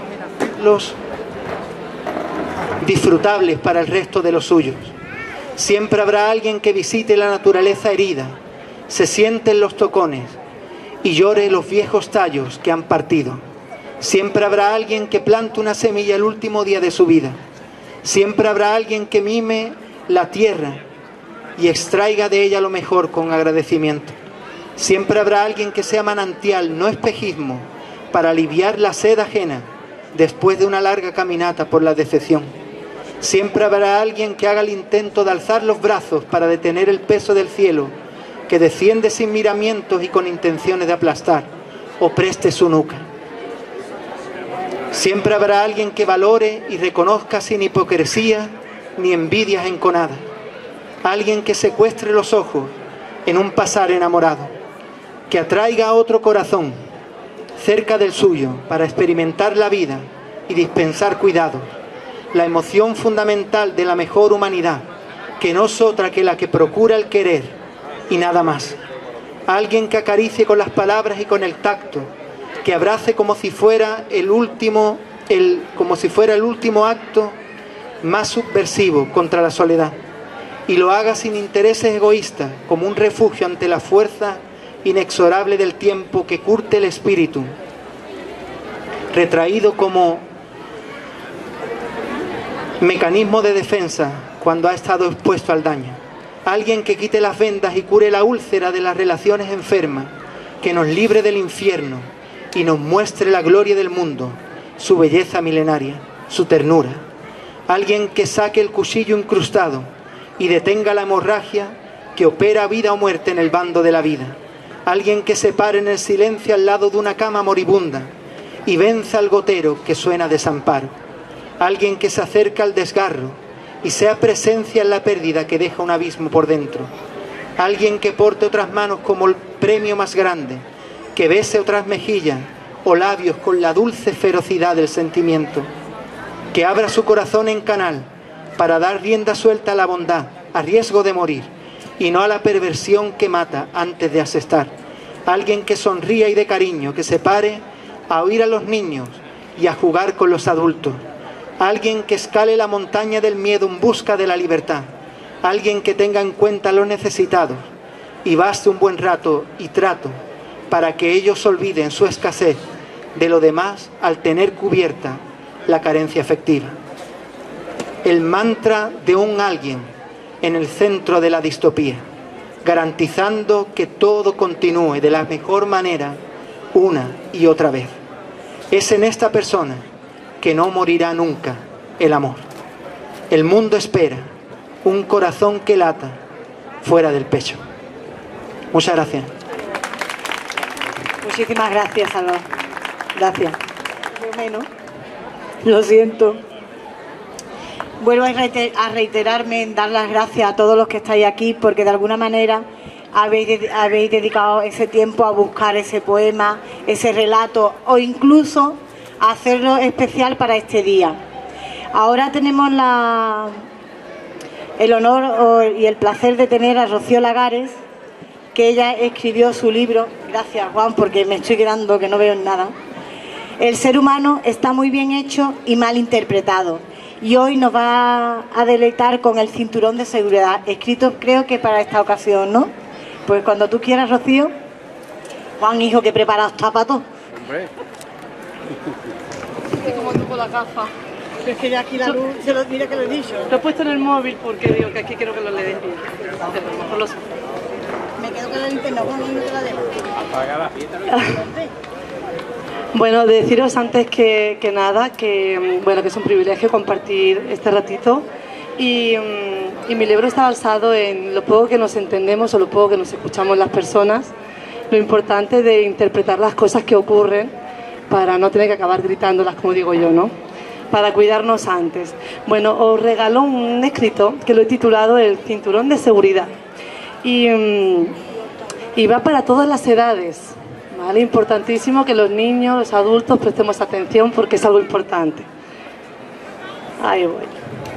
disfrutables para el resto de los suyos. Siempre habrá alguien que visite la naturaleza herida, se siente en los tocones y llore los viejos tallos que han partido. Siempre habrá alguien que plante una semilla el último día de su vida. Siempre habrá alguien que mime la tierra y extraiga de ella lo mejor con agradecimiento. Siempre habrá alguien que sea manantial, no espejismo, para aliviar la sed ajena después de una larga caminata por la decepción. Siempre habrá alguien que haga el intento de alzar los brazos para detener el peso del cielo, que desciende sin miramientos y con intenciones de aplastar, o preste su nuca. Siempre habrá alguien que valore y reconozca sin hipocresía ni envidias enconadas. Alguien que secuestre los ojos en un pasar enamorado, que atraiga a otro corazón cerca del suyo para experimentar la vida y dispensar cuidados, la emoción fundamental de la mejor humanidad, que no es otra que la que procura el querer y nada más. Alguien que acaricie con las palabras y con el tacto, que abrace como si fuera el último, el, como si fuera el último acto más subversivo contra la soledad, y lo haga sin intereses egoístas, como un refugio ante la fuerza inexorable del tiempo que curte el espíritu, retraído como mecanismo de defensa cuando ha estado expuesto al daño. Alguien que quite las vendas y cure la úlcera de las relaciones enfermas, que nos libre del infierno y nos muestre la gloria del mundo, su belleza milenaria, su ternura. Alguien que saque el cuchillo incrustado y detenga la hemorragia que opera vida o muerte en el bando de la vida. Alguien que se pare en el silencio al lado de una cama moribunda y venza al gotero que suena desamparo. Alguien que se acerca al desgarro y sea presencia en la pérdida que deja un abismo por dentro. Alguien que porte otras manos como el premio más grande, que bese otras mejillas o labios con la dulce ferocidad del sentimiento, que abra su corazón en canal para dar rienda suelta a la bondad, a riesgo de morir, y no a la perversión que mata antes de asestar. Alguien que sonría y de cariño, que se pare a oír a los niños y a jugar con los adultos. Alguien que escale la montaña del miedo en busca de la libertad. Alguien que tenga en cuenta a los necesitados y baste un buen rato y trato para que ellos olviden su escasez de lo demás al tener cubierta la carencia afectiva. El mantra de un alguien en el centro de la distopía, garantizando que todo continúe de la mejor manera una y otra vez. Es en esta persona que no morirá nunca el amor. El mundo espera un corazón que lata fuera del pecho. Muchas gracias. Muchísimas gracias, Salvador. Gracias. Yo menos. Lo siento. Vuelvo a reiterarme en dar las gracias a todos los que estáis aquí, porque de alguna manera habéis, habéis dedicado ese tiempo a buscar ese poema, ese relato, o incluso a hacerlo especial para este día. Ahora tenemos la, el honor y el placer de tener a Rocío Lagares, que ella escribió su libro. gracias Juan, porque me estoy quedando que no veo nada. El ser humano está muy bien hecho y mal interpretado. Y hoy nos va a deleitar con el cinturón de seguridad, escrito creo que para esta ocasión, ¿no? Pues cuando tú quieras, Rocío. Juan, hijo, que preparado está para todo. Hombre. Es como tú con la gafa. Es que ya aquí la luz, se lo, mira que lo he dicho. Lo he puesto en el móvil porque digo que aquí quiero que lo lees bien. Por los... Me quedo con la linterna, Juan, y no te la dejo. Apagada. Bueno, deciros antes que, que nada que, bueno, que es un privilegio compartir este ratito y, y mi libro está basado en lo poco que nos entendemos o lo poco que nos escuchamos las personas, lo importante de interpretar las cosas que ocurren para no tener que acabar gritándolas, como digo yo, ¿no? Para cuidarnos antes. Bueno, os regalo un escrito que lo he titulado El cinturón de seguridad y, y va para todas las edades. ¿Vale? Importantísimo que los niños, los adultos prestemos atención porque es algo importante. Ahí voy.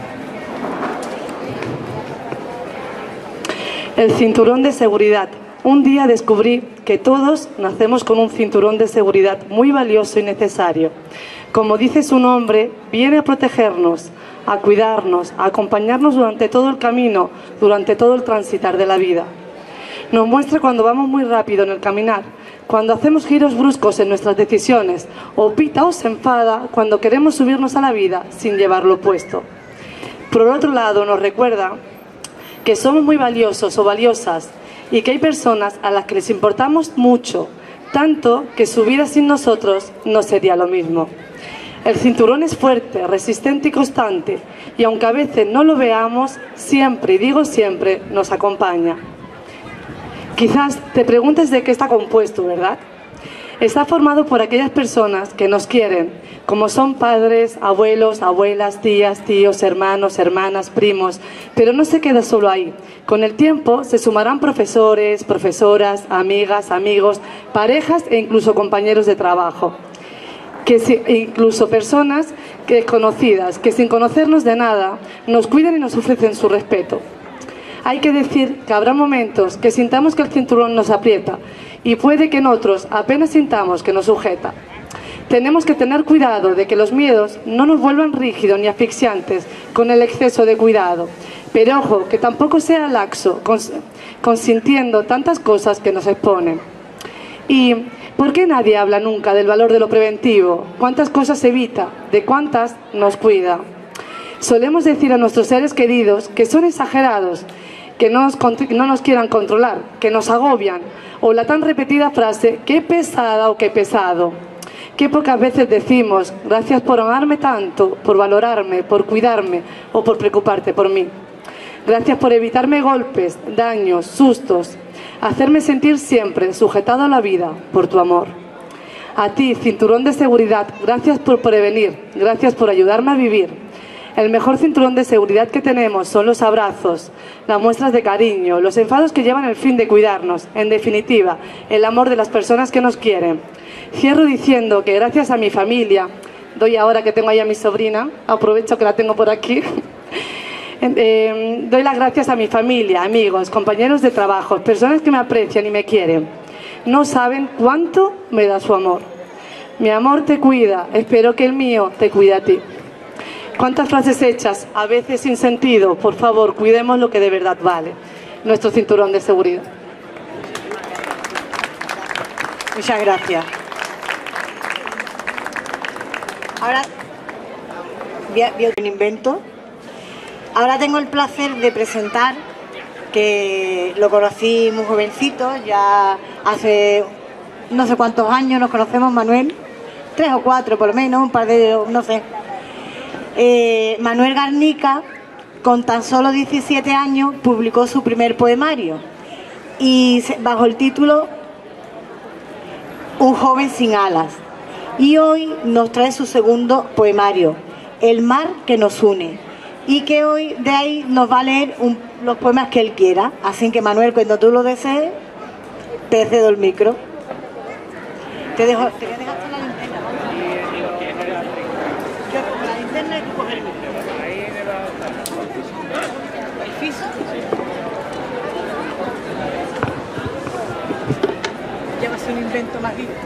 El cinturón de seguridad. Un día descubrí que todos nacemos con un cinturón de seguridad muy valioso y necesario. Como dice su nombre, viene a protegernos, a cuidarnos, a acompañarnos durante todo el camino, durante todo el transitar de la vida. Nos muestra cuando vamos muy rápido en el caminar, cuando hacemos giros bruscos en nuestras decisiones, o pita o se enfada cuando queremos subirnos a la vida sin llevarlo puesto. Por otro lado, nos recuerda que somos muy valiosos o valiosas y que hay personas a las que les importamos mucho, tanto que su vida sin nosotros no sería lo mismo. El cinturón es fuerte, resistente y constante, y aunque a veces no lo veamos, siempre, y digo siempre, nos acompaña. Quizás te preguntes de qué está compuesto, ¿verdad? Está formado por aquellas personas que nos quieren, como son padres, abuelos, abuelas, tías, tíos, hermanos, hermanas, primos, pero no se queda solo ahí. Con el tiempo se sumarán profesores, profesoras, amigas, amigos, parejas e incluso compañeros de trabajo. Que si, incluso personas que, conocidas, que sin conocernos de nada, nos cuidan y nos ofrecen su respeto. Hay que decir que habrá momentos que sintamos que el cinturón nos aprieta y puede que en otros apenas sintamos que nos sujeta. Tenemos que tener cuidado de que los miedos no nos vuelvan rígidos ni asfixiantes con el exceso de cuidado. Pero ojo, que tampoco sea laxo, cons consintiendo tantas cosas que nos exponen. ¿Y por qué nadie habla nunca del valor de lo preventivo? ¿Cuántas cosas evita? ¿De cuántas nos cuida? Solemos decir a nuestros seres queridos que son exagerados, que no nos, no nos quieran controlar, que nos agobian, o la tan repetida frase, qué pesada o qué pesado. Qué pocas veces decimos, gracias por amarme tanto, por valorarme, por cuidarme o por preocuparte por mí. Gracias por evitarme golpes, daños, sustos, hacerme sentir siempre sujetado a la vida por tu amor. A ti, cinturón de seguridad, gracias por prevenir, gracias por ayudarme a vivir. El mejor cinturón de seguridad que tenemos son los abrazos, las muestras de cariño, los enfados que llevan el fin de cuidarnos, en definitiva, el amor de las personas que nos quieren. Cierro diciendo que gracias a mi familia, doy ahora que tengo ahí a mi sobrina, aprovecho que la tengo por aquí, eh, doy las gracias a mi familia, amigos, compañeros de trabajo, personas que me aprecian y me quieren. No saben cuánto me da su amor. Mi amor te cuida, espero que el mío te cuide a ti. ¿Cuántas frases hechas, a veces sin sentido? Por favor, cuidemos lo que de verdad vale, nuestro cinturón de seguridad. Muchas gracias. Ahora, voy a un invento. Ahora tengo el placer de presentar, que lo conocí muy jovencito, ya hace no sé cuántos años nos conocemos, Manuel, tres o cuatro por lo menos, un par de, no sé. Eh, Manuel Garnica, con tan solo diecisiete años, publicó su primer poemario y bajo el título Un joven sin alas. Y hoy nos trae su segundo poemario, El mar que nos une. Y que hoy de ahí nos va a leer un, los poemas que él quiera. Así que Manuel, cuando tú lo desees, te cedo el micro. Te dejo, te voy a dejar hasta la linterna. Yo con la linterna y tú coges el micro. El piso. Llévase un invento más bien.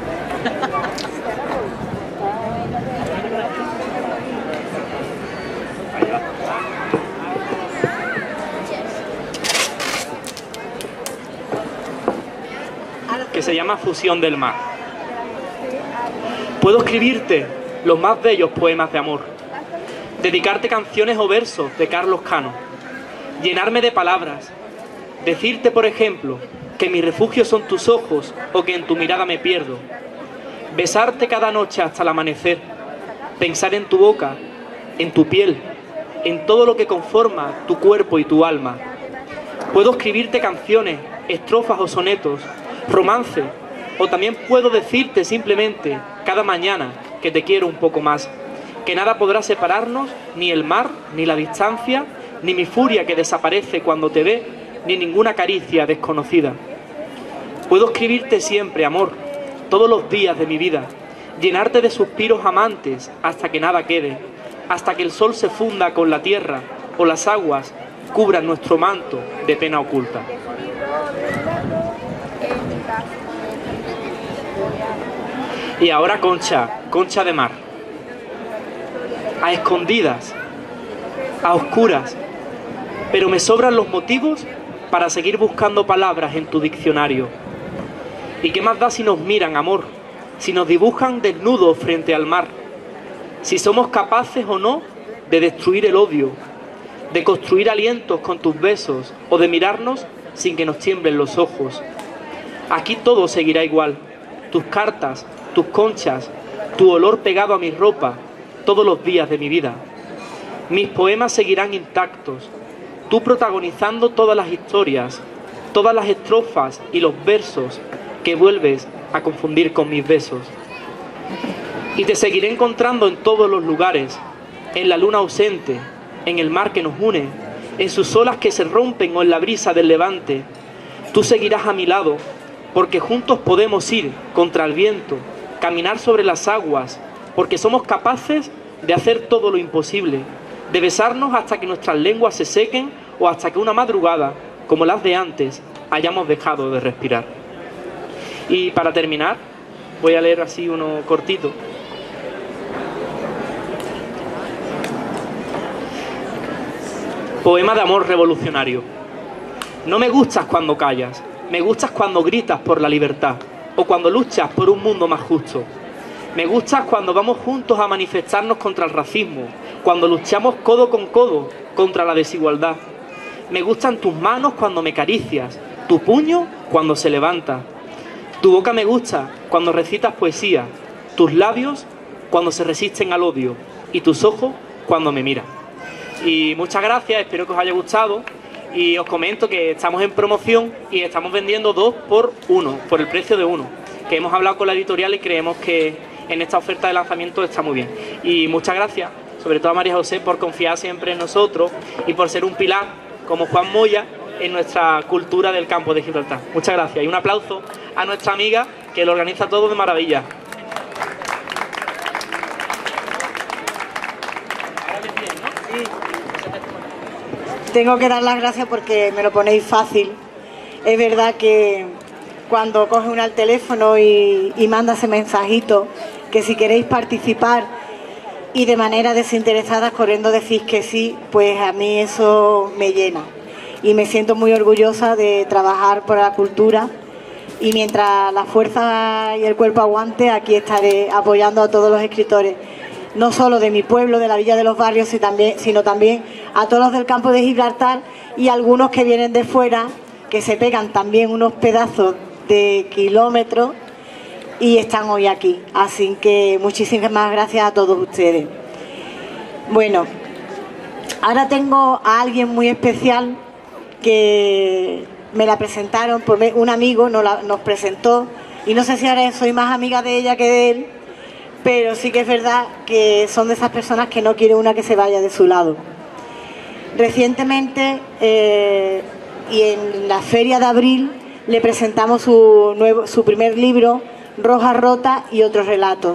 Que se llama Fusión del Mar. Puedo escribirte los más bellos poemas de amor, dedicarte canciones o versos de Carlos Cano, llenarme de palabras, decirte, por ejemplo, que mi refugio son tus ojos o que en tu mirada me pierdo, besarte cada noche hasta el amanecer, pensar en tu boca, en tu piel, en todo lo que conforma tu cuerpo y tu alma. Puedo escribirte canciones, estrofas o sonetos, romance, o también puedo decirte simplemente cada mañana que te quiero un poco más, que nada podrá separarnos, ni el mar, ni la distancia, ni mi furia que desaparece cuando te ve, ni ninguna caricia desconocida. Puedo escribirte siempre, amor, todos los días de mi vida, llenarte de suspiros amantes hasta que nada quede, hasta que el sol se funda con la tierra o las aguas cubran nuestro manto de pena oculta. Y ahora Concha, Concha de mar. A escondidas, a oscuras, pero me sobran los motivos para seguir buscando palabras en tu diccionario. ¿Y qué más da si nos miran, amor? Si nos dibujan desnudos frente al mar. Si somos capaces o no de destruir el odio, de construir alientos con tus besos o de mirarnos sin que nos tiemblen los ojos. Aquí todo seguirá igual. Tus cartas, tus conchas, tu olor pegado a mi ropa, todos los días de mi vida. Mis poemas seguirán intactos, tú protagonizando todas las historias, todas las estrofas y los versos que vuelves a confundir con mis besos. Y te seguiré encontrando en todos los lugares, en la luna ausente, en el mar que nos une, en sus olas que se rompen o en la brisa del levante. Tú seguirás a mi lado, porque juntos podemos ir contra el viento, caminar sobre las aguas, porque somos capaces de hacer todo lo imposible, de besarnos hasta que nuestras lenguas se sequen o hasta que una madrugada, como las de antes, hayamos dejado de respirar. Y para terminar, voy a leer así uno cortito. Poema de amor revolucionario. No me gustas cuando callas, me gustas cuando gritas por la libertad o cuando luchas por un mundo más justo. Me gustas cuando vamos juntos a manifestarnos contra el racismo, cuando luchamos codo con codo contra la desigualdad. Me gustan tus manos cuando me acaricias, tu puño cuando se levanta. Tu boca me gusta cuando recitas poesía, tus labios cuando se resisten al odio y tus ojos cuando me miran. Y muchas gracias, espero que os haya gustado y os comento que estamos en promoción y estamos vendiendo dos por uno, por el precio de uno, que hemos hablado con la editorial y creemos que en esta oferta de lanzamiento está muy bien. Y muchas gracias, sobre todo a María José, por confiar siempre en nosotros y por ser un pilar como Juan Moya en nuestra cultura del campo de Gibraltar. Muchas gracias y un aplauso a nuestra amiga que lo organiza todo de maravilla. Tengo que dar las gracias porque me lo ponéis fácil. Es verdad que cuando coge uno al teléfono y, y manda ese mensajito, que si queréis participar y de manera desinteresada corriendo decís que sí, pues a mí eso me llena. Y me siento muy orgullosa de trabajar por la cultura y mientras la fuerza y el cuerpo aguante, aquí estaré apoyando a todos los escritores, no solo de mi pueblo, de la Villa de los Barrios, sino también, sino también a todos los del campo de Gibraltar y algunos que vienen de fuera, que se pegan también unos pedazos de kilómetros y están hoy aquí. Así que muchísimas gracias a todos ustedes. Bueno, ahora tengo a alguien muy especial que me la presentaron, por un amigo nos, la, nos presentó y no sé si ahora soy más amiga de ella que de él, pero sí que es verdad que son de esas personas que no quiere una que se vaya de su lado. Recientemente, eh, y en la feria de abril, le presentamos su, nuevo, su primer libro, Roja Rota y otros relatos.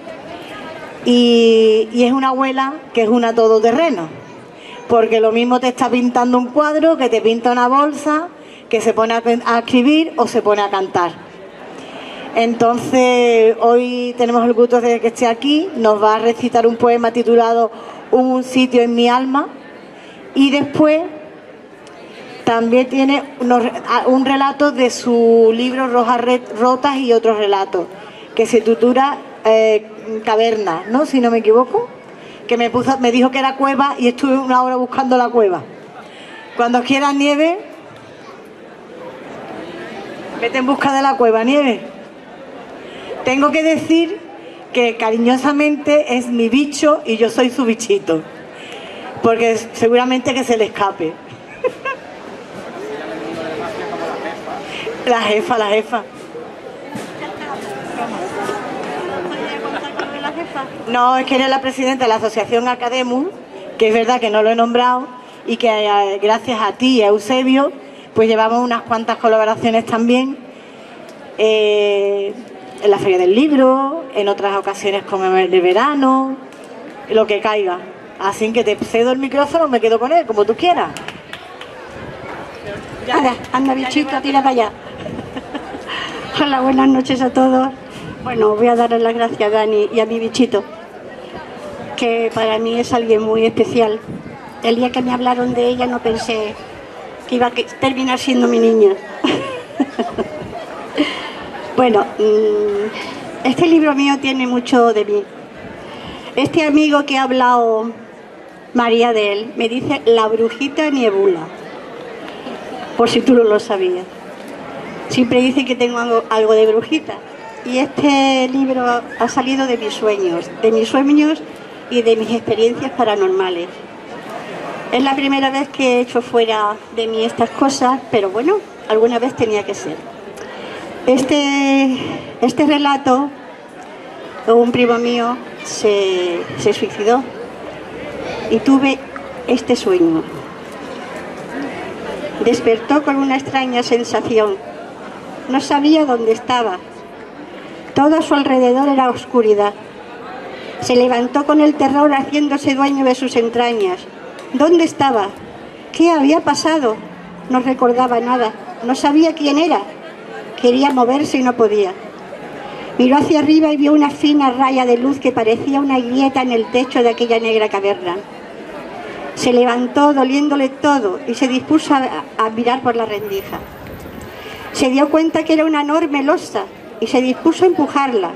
Y, y es una abuela que es una todoterreno, porque lo mismo te está pintando un cuadro, que te pinta una bolsa, que se pone a, a escribir o se pone a cantar. Entonces, hoy tenemos el gusto de que esté aquí. Nos va a recitar un poema titulado Un sitio en mi alma. Y después también tiene unos, un relato de su libro Rojas Rotas y otros relatos, que se titula eh, Cavernas, ¿no? Si no me equivoco. Que me, puso, me dijo que era cueva y estuve una hora buscando la cueva. Cuando quieras, Nieve, vete en busca de la cueva, Nieve. Tengo que decir que cariñosamente es mi bicho y yo soy su bichito, porque seguramente que se le escape. La jefa, la jefa. No, es que eres la presidenta de la Asociación Academus, que es verdad que no lo he nombrado, y que eh, gracias a ti y a Eusebio, pues llevamos unas cuantas colaboraciones también, eh, en la Feria del Libro, en otras ocasiones con el de verano, lo que caiga. Así que te cedo el micrófono, me quedo con él, como tú quieras. Anda, anda bichito, tira para allá. Hola, buenas noches a todos. Bueno, voy a darle las gracias a Dani y a mi bichito, que para mí es alguien muy especial. El día que me hablaron de ella no pensé que iba a terminar siendo mi niña. Bueno, este libro mío tiene mucho de mí. Este amigo que ha hablado María de él me dice la brujita Niebula, por si tú no lo sabías. Siempre dice que tengo algo, algo de brujita. Y este libro ha salido de mis sueños, de mis sueños y de mis experiencias paranormales. Es la primera vez que he hecho fuera de mí estas cosas, pero bueno, alguna vez tenía que ser. Este, este relato, un primo mío se, se suicidó y tuve este sueño. Despertó con una extraña sensación. No sabía dónde estaba. Todo a su alrededor era oscuridad. Se levantó con el terror haciéndose dueño de sus entrañas. ¿Dónde estaba? ¿Qué había pasado? No recordaba nada. No sabía quién era. Quería moverse y no podía. Miró hacia arriba y vio una fina raya de luz que parecía una grieta en el techo de aquella negra caverna. Se levantó doliéndole todo y se dispuso a, a mirar por la rendija. Se dio cuenta que era una enorme losa y se dispuso a empujarla.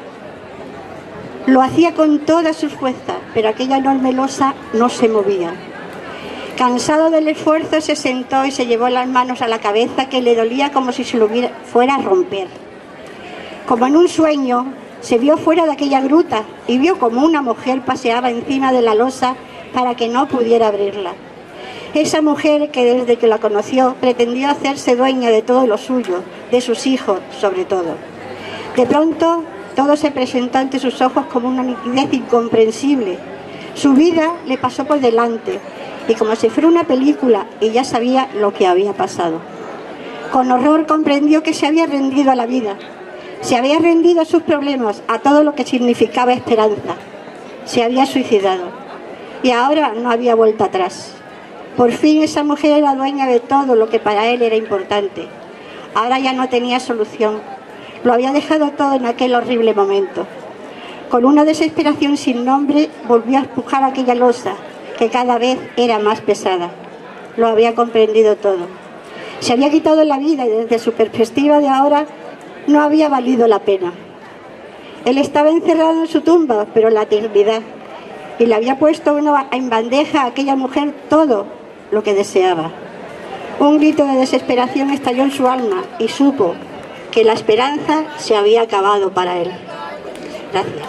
Lo hacía con todas sus fuerzas, pero aquella enorme losa no se movía. Cansado del esfuerzo, se sentó y se llevó las manos a la cabeza, que le dolía como si se lo hubiera, fuera a romper. Como en un sueño, se vio fuera de aquella gruta y vio como una mujer paseaba encima de la losa para que no pudiera abrirla. Esa mujer, que desde que la conoció pretendió hacerse dueña de todo lo suyo, de sus hijos sobre todo. De pronto, todo se presentó ante sus ojos como una nitidez incomprensible. Su vida le pasó por delante, y como si fuera una película, ella sabía lo que había pasado. Con horror comprendió que se había rendido a la vida, se había rendido a sus problemas, a todo lo que significaba esperanza. Se había suicidado, y ahora no había vuelta atrás. Por fin esa mujer era dueña de todo lo que para él era importante. Ahora ya no tenía solución. Lo había dejado todo en aquel horrible momento. Con una desesperación sin nombre, volvió a empujar aquella losa, que cada vez era más pesada. Lo había comprendido todo. Se había quitado la vida y desde su perspectiva de ahora no había valido la pena. Él estaba encerrado en su tumba, pero en la eternidad, y le había puesto una, en bandeja a aquella mujer todo lo que deseaba. Un grito de desesperación estalló en su alma y supo que la esperanza se había acabado para él. Gracias.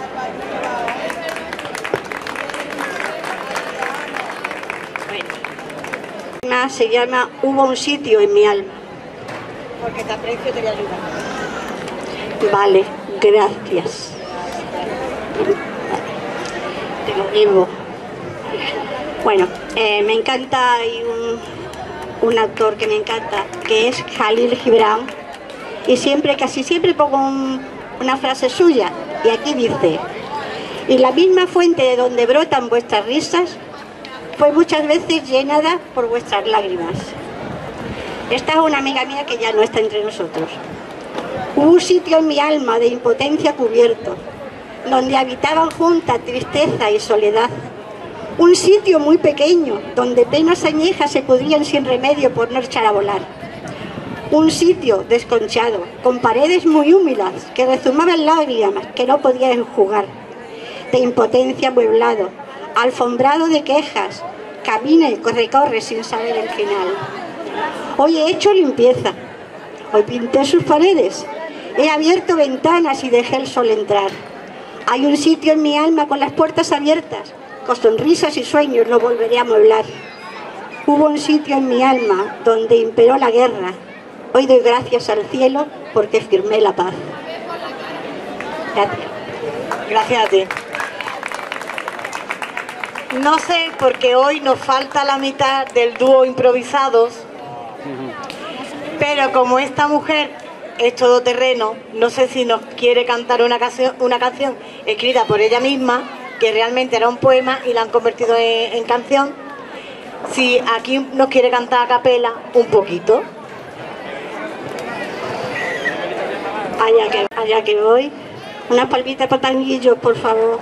Bueno, se llama Hubo un sitio en mi alma. Porque te aprecio, te voy a ayudar. Vale, gracias. Te lo llevo. Bueno, eh, me encanta, hay un, un actor que me encanta, que es Jalil Gibran, y siempre, casi siempre pongo un, una frase suya, y aquí dice: y la misma fuente de donde brotan vuestras risas fue muchas veces llenada por vuestras lágrimas. Esta es una amiga mía que ya no está entre nosotros. Hubo un sitio en mi alma de impotencia cubierto, donde habitaban juntas tristeza y soledad. Un sitio muy pequeño, donde penas añejas se pudrían sin remedio por no echar a volar. Un sitio desconchado, con paredes muy húmedas, que rezumaban lágrimas que no podían enjugar. De impotencia amueblado, alfombrado de quejas, camina y corre, corre sin saber el final. Hoy he hecho limpieza, hoy pinté sus paredes, he abierto ventanas y dejé el sol entrar. Hay un sitio en mi alma con las puertas abiertas, con sonrisas y sueños lo volveré a amueblar. Hubo un sitio en mi alma donde imperó la guerra. Hoy doy gracias al cielo porque firmé la paz. Gracias. Gracias a ti. No sé, porque hoy nos falta la mitad del dúo improvisados, pero como esta mujer es todoterreno, no sé si nos quiere cantar una canción, una canción escrita por ella misma, que realmente era un poema y la han convertido en, en canción. Si aquí nos quiere cantar a capela un poquito. Allá que, allá que voy. Unas palmitas para tanguillos, por favor.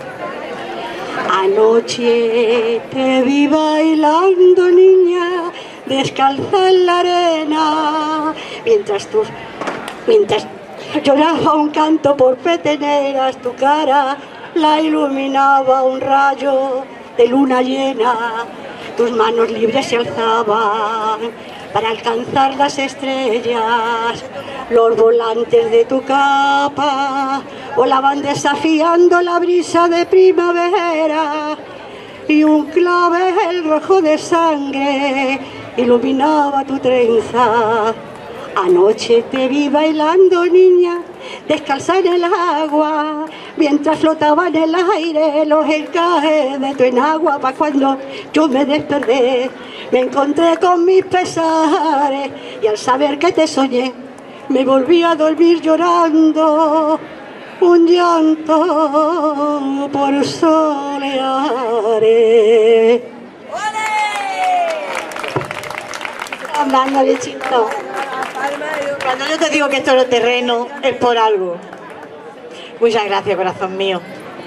Anoche te vi bailando, niña, descalza en la arena, mientras tú, mientras lloraba un canto por peteneras, tu cara la iluminaba un rayo de luna llena, tus manos libres se alzaban para alcanzar las estrellas, los volantes de tu capa volaban desafiando la brisa de primavera y un clavel rojo de sangre iluminaba tu trenza. Anoche te vi bailando, niña, descalza en el agua, mientras flotaba en el aire los encajes de tu enagua. Pa' cuando yo me desperté, me encontré con mis pesares y al saber que te soñé, me volví a dormir llorando, un llanto por soleares. Andando, bichito. Cuando yo te digo que esto es lo terreno, es por algo. Muchas gracias, corazón mío.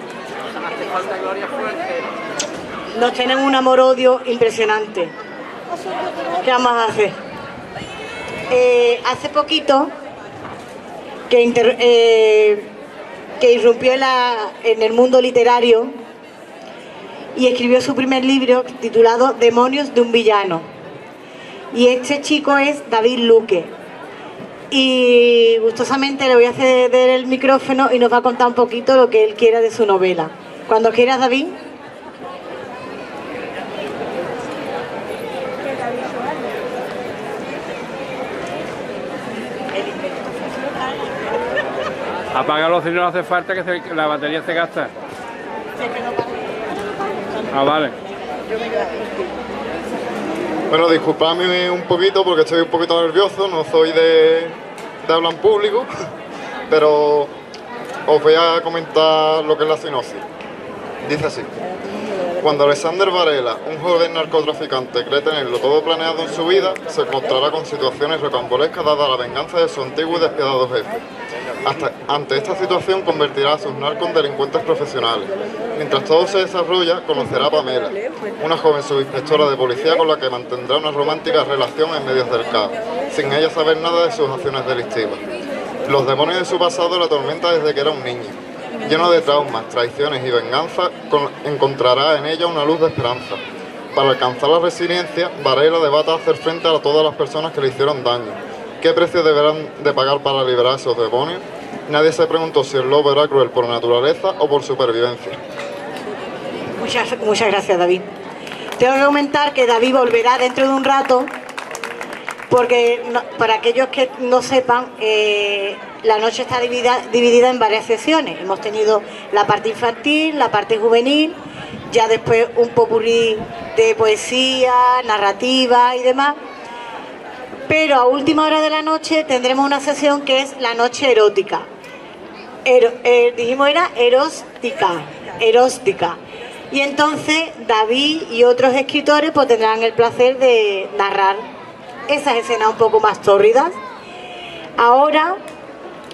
Nos tienen un amor-odio impresionante. ¿Qué vamos a hacer? Eh, hace poquito que, inter, eh, que irrumpió en, la, en el mundo literario y escribió su primer libro titulado Demonios de un villano. Y este chico es David Luque. Y gustosamente le voy a ceder el micrófono y nos va a contar un poquito lo que él quiera de su novela. Cuando quieras, David. Apágalo si no hace falta, que se, la batería se gasta. Ah, vale. Bueno, disculpadme un poquito porque estoy un poquito nervioso, no soy de, de hablar en público, pero os voy a comentar lo que es la sinopsis. Dice así: cuando Alexander Varela, un joven narcotraficante, cree tenerlo todo planeado en su vida, se encontrará con situaciones rocambolescas dada la venganza de su antiguo y despiadado jefe. Hasta, ante esta situación convertirá a sus narcos en delincuentes profesionales. Mientras todo se desarrolla, conocerá a Pamela, una joven subinspectora de policía con la que mantendrá una romántica relación en medio del caos, sin ella saber nada de sus acciones delictivas. Los demonios de su pasado la atormentan desde que era un niño. Lleno de traumas, traiciones y venganza, con, encontrará en ella una luz de esperanza. Para alcanzar la resiliencia, Varela debata hacer frente a todas las personas que le hicieron daño. ¿Qué precio deberán de pagar para liberar a esos demonios? Nadie se preguntó si el lobo era cruel por naturaleza o por supervivencia. Muchas, muchas gracias, David. Tengo que comentar que David volverá dentro de un rato, porque no, para aquellos que no sepan, eh, la noche está dividida, dividida en varias sesiones. Hemos tenido la parte infantil, la parte juvenil, ya después un popurrí de poesía, narrativa y demás. Pero a última hora de la noche tendremos una sesión que es la noche erótica. Ero, eh, dijimos era eróstica, eróstica. Y entonces David y otros escritores pues tendrán el placer de narrar esas escenas un poco más tórridas. Ahora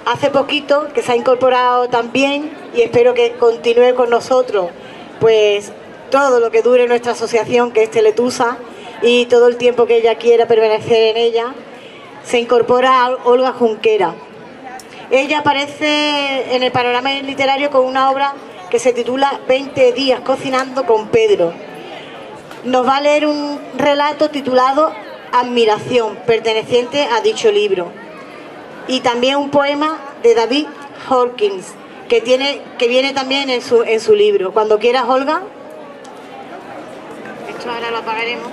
hace poquito, que se ha incorporado también y espero que continúe con nosotros, pues todo lo que dure nuestra asociación, que es Teletusa, y todo el tiempo que ella quiera permanecer en ella. Se incorpora Olga Junquera. Ella aparece en el panorama literario con una obra que se titula veinte días cocinando con Pedro. Nos va a leer un relato titulado Admiración, perteneciente a dicho libro. Y también un poema de David Hawkins, que, tiene, que viene también en su, en su libro. Cuando quieras, Olga. Esto ahora lo apagaremos.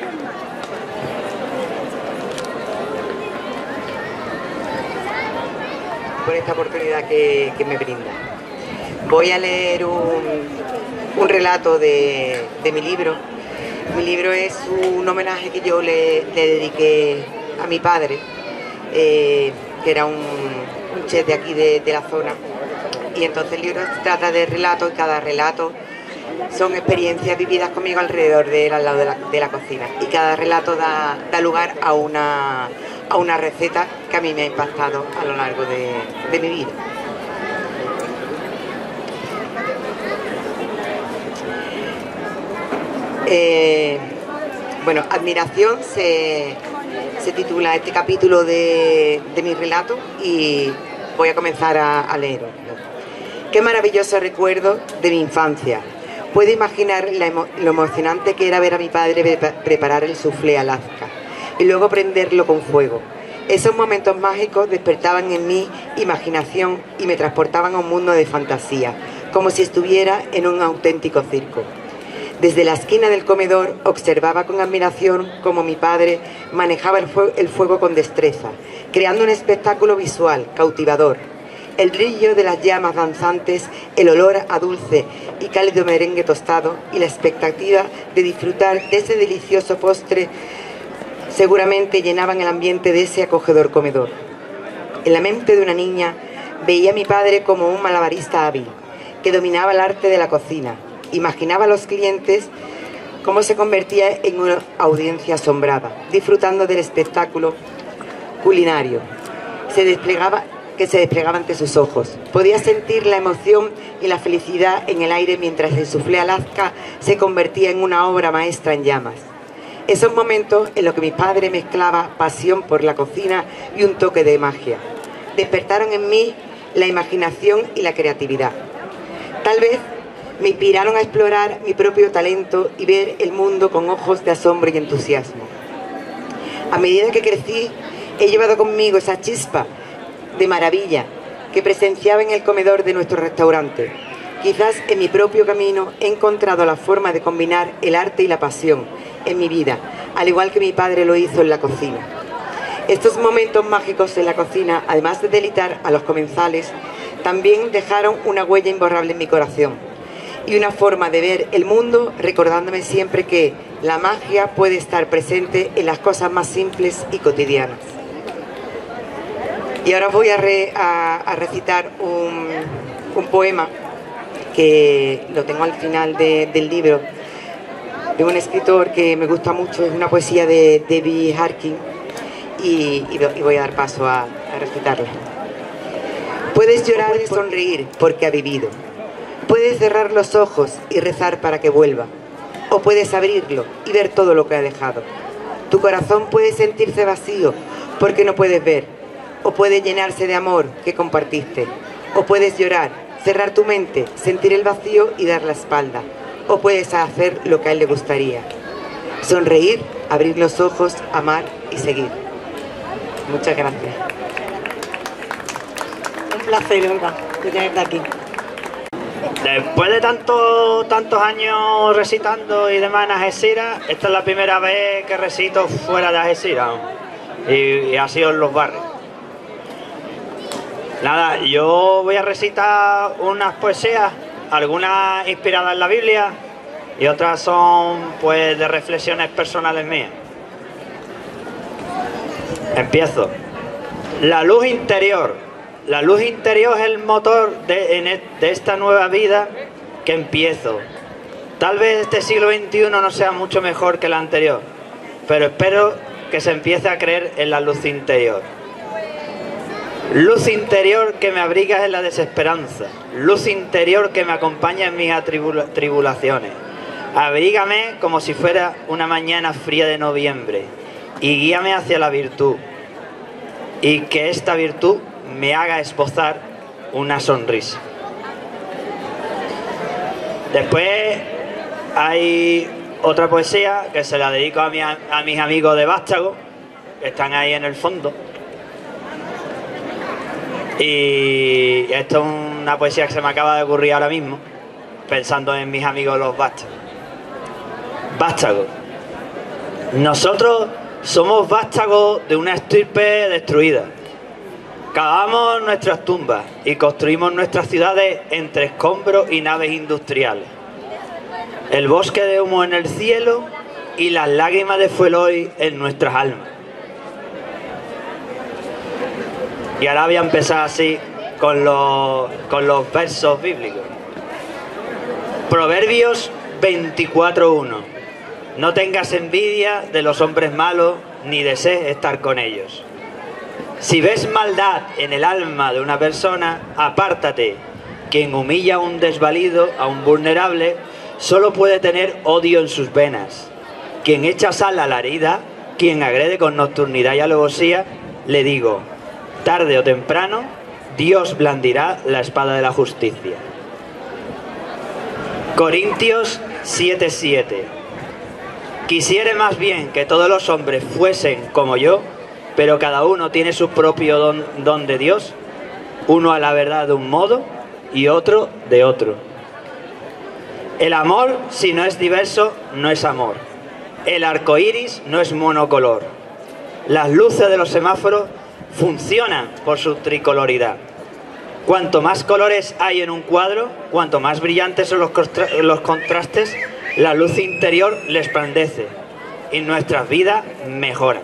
Por esta oportunidad que, que me brinda. Voy a leer un, un relato de, de mi libro. Mi libro es un homenaje que yo le, le dediqué a mi padre, eh, que era un, un chef de aquí de, de la zona. Y entonces el libro trata de relatos y cada relato son experiencias vividas conmigo alrededor de él, al lado de la, de la cocina. Y cada relato da, da lugar a una, a una receta que a mí me ha impactado a lo largo de, de mi vida. Eh, bueno, Admiración se, se titula este capítulo de, de mi relato y voy a comenzar a, a leerlo. Qué maravilloso recuerdo de mi infancia. Puedo imaginar la emo, lo emocionante que era ver a mi padre pre preparar el soufflé Alaska y luego prenderlo con fuego. Esos momentos mágicos despertaban en mí imaginación y me transportaban a un mundo de fantasía, como si estuviera en un auténtico circo. Desde la esquina del comedor observaba con admiración cómo mi padre manejaba el, fue el fuego con destreza, creando un espectáculo visual cautivador. El brillo de las llamas danzantes, el olor a dulce y cálido merengue tostado y la expectativa de disfrutar de ese delicioso postre seguramente llenaban el ambiente de ese acogedor comedor. En la mente de una niña veía a mi padre como un malabarista hábil, que dominaba el arte de la cocina. Imaginaba a los clientes cómo se convertía en una audiencia asombrada, disfrutando del espectáculo culinario se desplegaba, que se desplegaba ante sus ojos. Podía sentir la emoción y la felicidad en el aire mientras el soufflé Alaska se convertía en una obra maestra en llamas. Esos momentos en los que mi padre mezclaba pasión por la cocina y un toque de magia despertaron en mí la imaginación y la creatividad. Tal vez me inspiraron a explorar mi propio talento y ver el mundo con ojos de asombro y entusiasmo. A medida que crecí, he llevado conmigo esa chispa de maravilla que presenciaba en el comedor de nuestro restaurante. Quizás en mi propio camino he encontrado la forma de combinar el arte y la pasión en mi vida, al igual que mi padre lo hizo en la cocina. Estos momentos mágicos en la cocina, además de deleitar a los comensales, también dejaron una huella imborrable en mi corazón y una forma de ver el mundo, recordándome siempre que la magia puede estar presente en las cosas más simples y cotidianas. Y ahora voy a, re, a, a recitar un, un poema que lo tengo al final de, del libro, de un escritor que me gusta mucho, es una poesía de David Harkin, y, y, y voy a dar paso a, a recitarla. Puedes llorar y sonreír porque ha vivido. Puedes cerrar los ojos y rezar para que vuelva. O puedes abrirlo y ver todo lo que ha dejado. Tu corazón puede sentirse vacío porque no puedes ver. O puede llenarse de amor que compartiste. O puedes llorar, cerrar tu mente, sentir el vacío y dar la espalda. O puedes hacer lo que a él le gustaría. Sonreír, abrir los ojos, amar y seguir. Muchas gracias. Un placer, Olga, de tenerte aquí. Después de tanto, tantos años recitando y demás en Algeciras, esta es la primera vez que recito fuera de Algeciras y, y ha sido en los barrios. Nada, yo voy a recitar unas poesías, algunas inspiradas en la Biblia y otras son pues de reflexiones personales mías. Empiezo. La luz interior. La luz interior es el motor de, de esta nueva vida que empiezo. Tal vez este siglo veintiuno no sea mucho mejor que el anterior, pero espero que se empiece a creer en la luz interior. Luz interior que me abrigas en la desesperanza, luz interior que me acompaña en mis atribula- tribulaciones. Abrígame como si fuera una mañana fría de noviembre y guíame hacia la virtud, y que esta virtud me haga esbozar una sonrisa. Después hay otra poesía que se la dedico a, mi, a mis amigos de Vástago, que están ahí en el fondo. Y esto es una poesía que se me acaba de ocurrir ahora mismo, pensando en mis amigos los vástagos. Vástagos. Nosotros somos vástagos de una estirpe destruida. Cavamos nuestras tumbas y construimos nuestras ciudades entre escombros y naves industriales. El bosque de humo en el cielo y las lágrimas de Fueloy en nuestras almas. Y ahora voy a empezar así con los, con los versos bíblicos. Proverbios veinticuatro uno. No tengas envidia de los hombres malos, ni desees estar con ellos. Si ves maldad en el alma de una persona, apártate. Quien humilla a un desvalido, a un vulnerable, solo puede tener odio en sus venas. Quien echa sal a la herida, quien agrede con nocturnidad y alevosía, le digo, tarde o temprano, Dios blandirá la espada de la justicia. Corintios siete siete. Quisiere más bien que todos los hombres fuesen como yo, pero cada uno tiene su propio don, don de Dios, uno a la verdad de un modo y otro de otro. El amor, si no es diverso, no es amor. El arco iris no es monocolor. Las luces de los semáforos funcionan por su tricoloridad. Cuanto más colores hay en un cuadro, cuanto más brillantes son los, los contrastes, la luz interior les resplandece y nuestras vidas mejoran.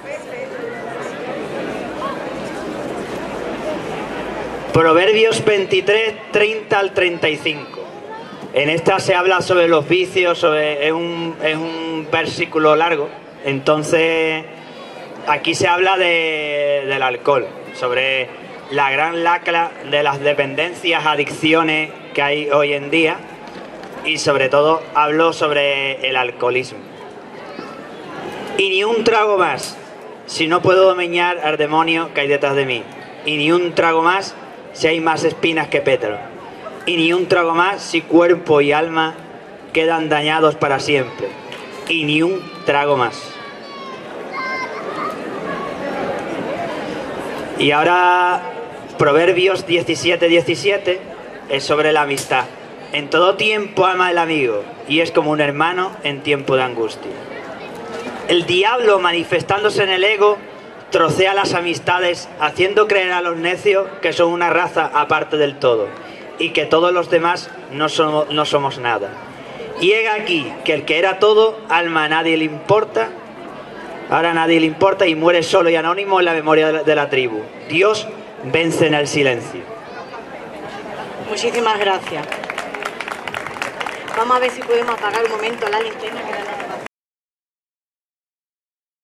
Proverbios veintitrés, treinta al treinta y cinco. En esta se habla sobre los vicios, sobre, es, un, es un versículo largo, entonces aquí se habla de, del alcohol, sobre la gran lacra de las dependencias, adicciones que hay hoy en día, y sobre todo hablo sobre el alcoholismo. Y ni un trago más, si no puedo domeñar al demonio que hay detrás de mí. Y ni un trago más, si hay más espinas que pétalos. Y ni un trago más, si cuerpo y alma quedan dañados para siempre. Y ni un trago más. Y ahora, Proverbios diecisiete diecisiete es sobre la amistad. En todo tiempo ama el amigo, y es como un hermano en tiempo de angustia. El diablo, manifestándose en el ego, trocea las amistades, haciendo creer a los necios que son una raza aparte del todo, y que todos los demás no somos, no somos nada. Y he aquí que el que era todo, alma a nadie le importa, ahora a nadie le importa y muere solo y anónimo en la memoria de la, de la tribu. Dios vence en el silencio. Muchísimas gracias. Vamos a ver si podemos apagar un momento la linterna que no nos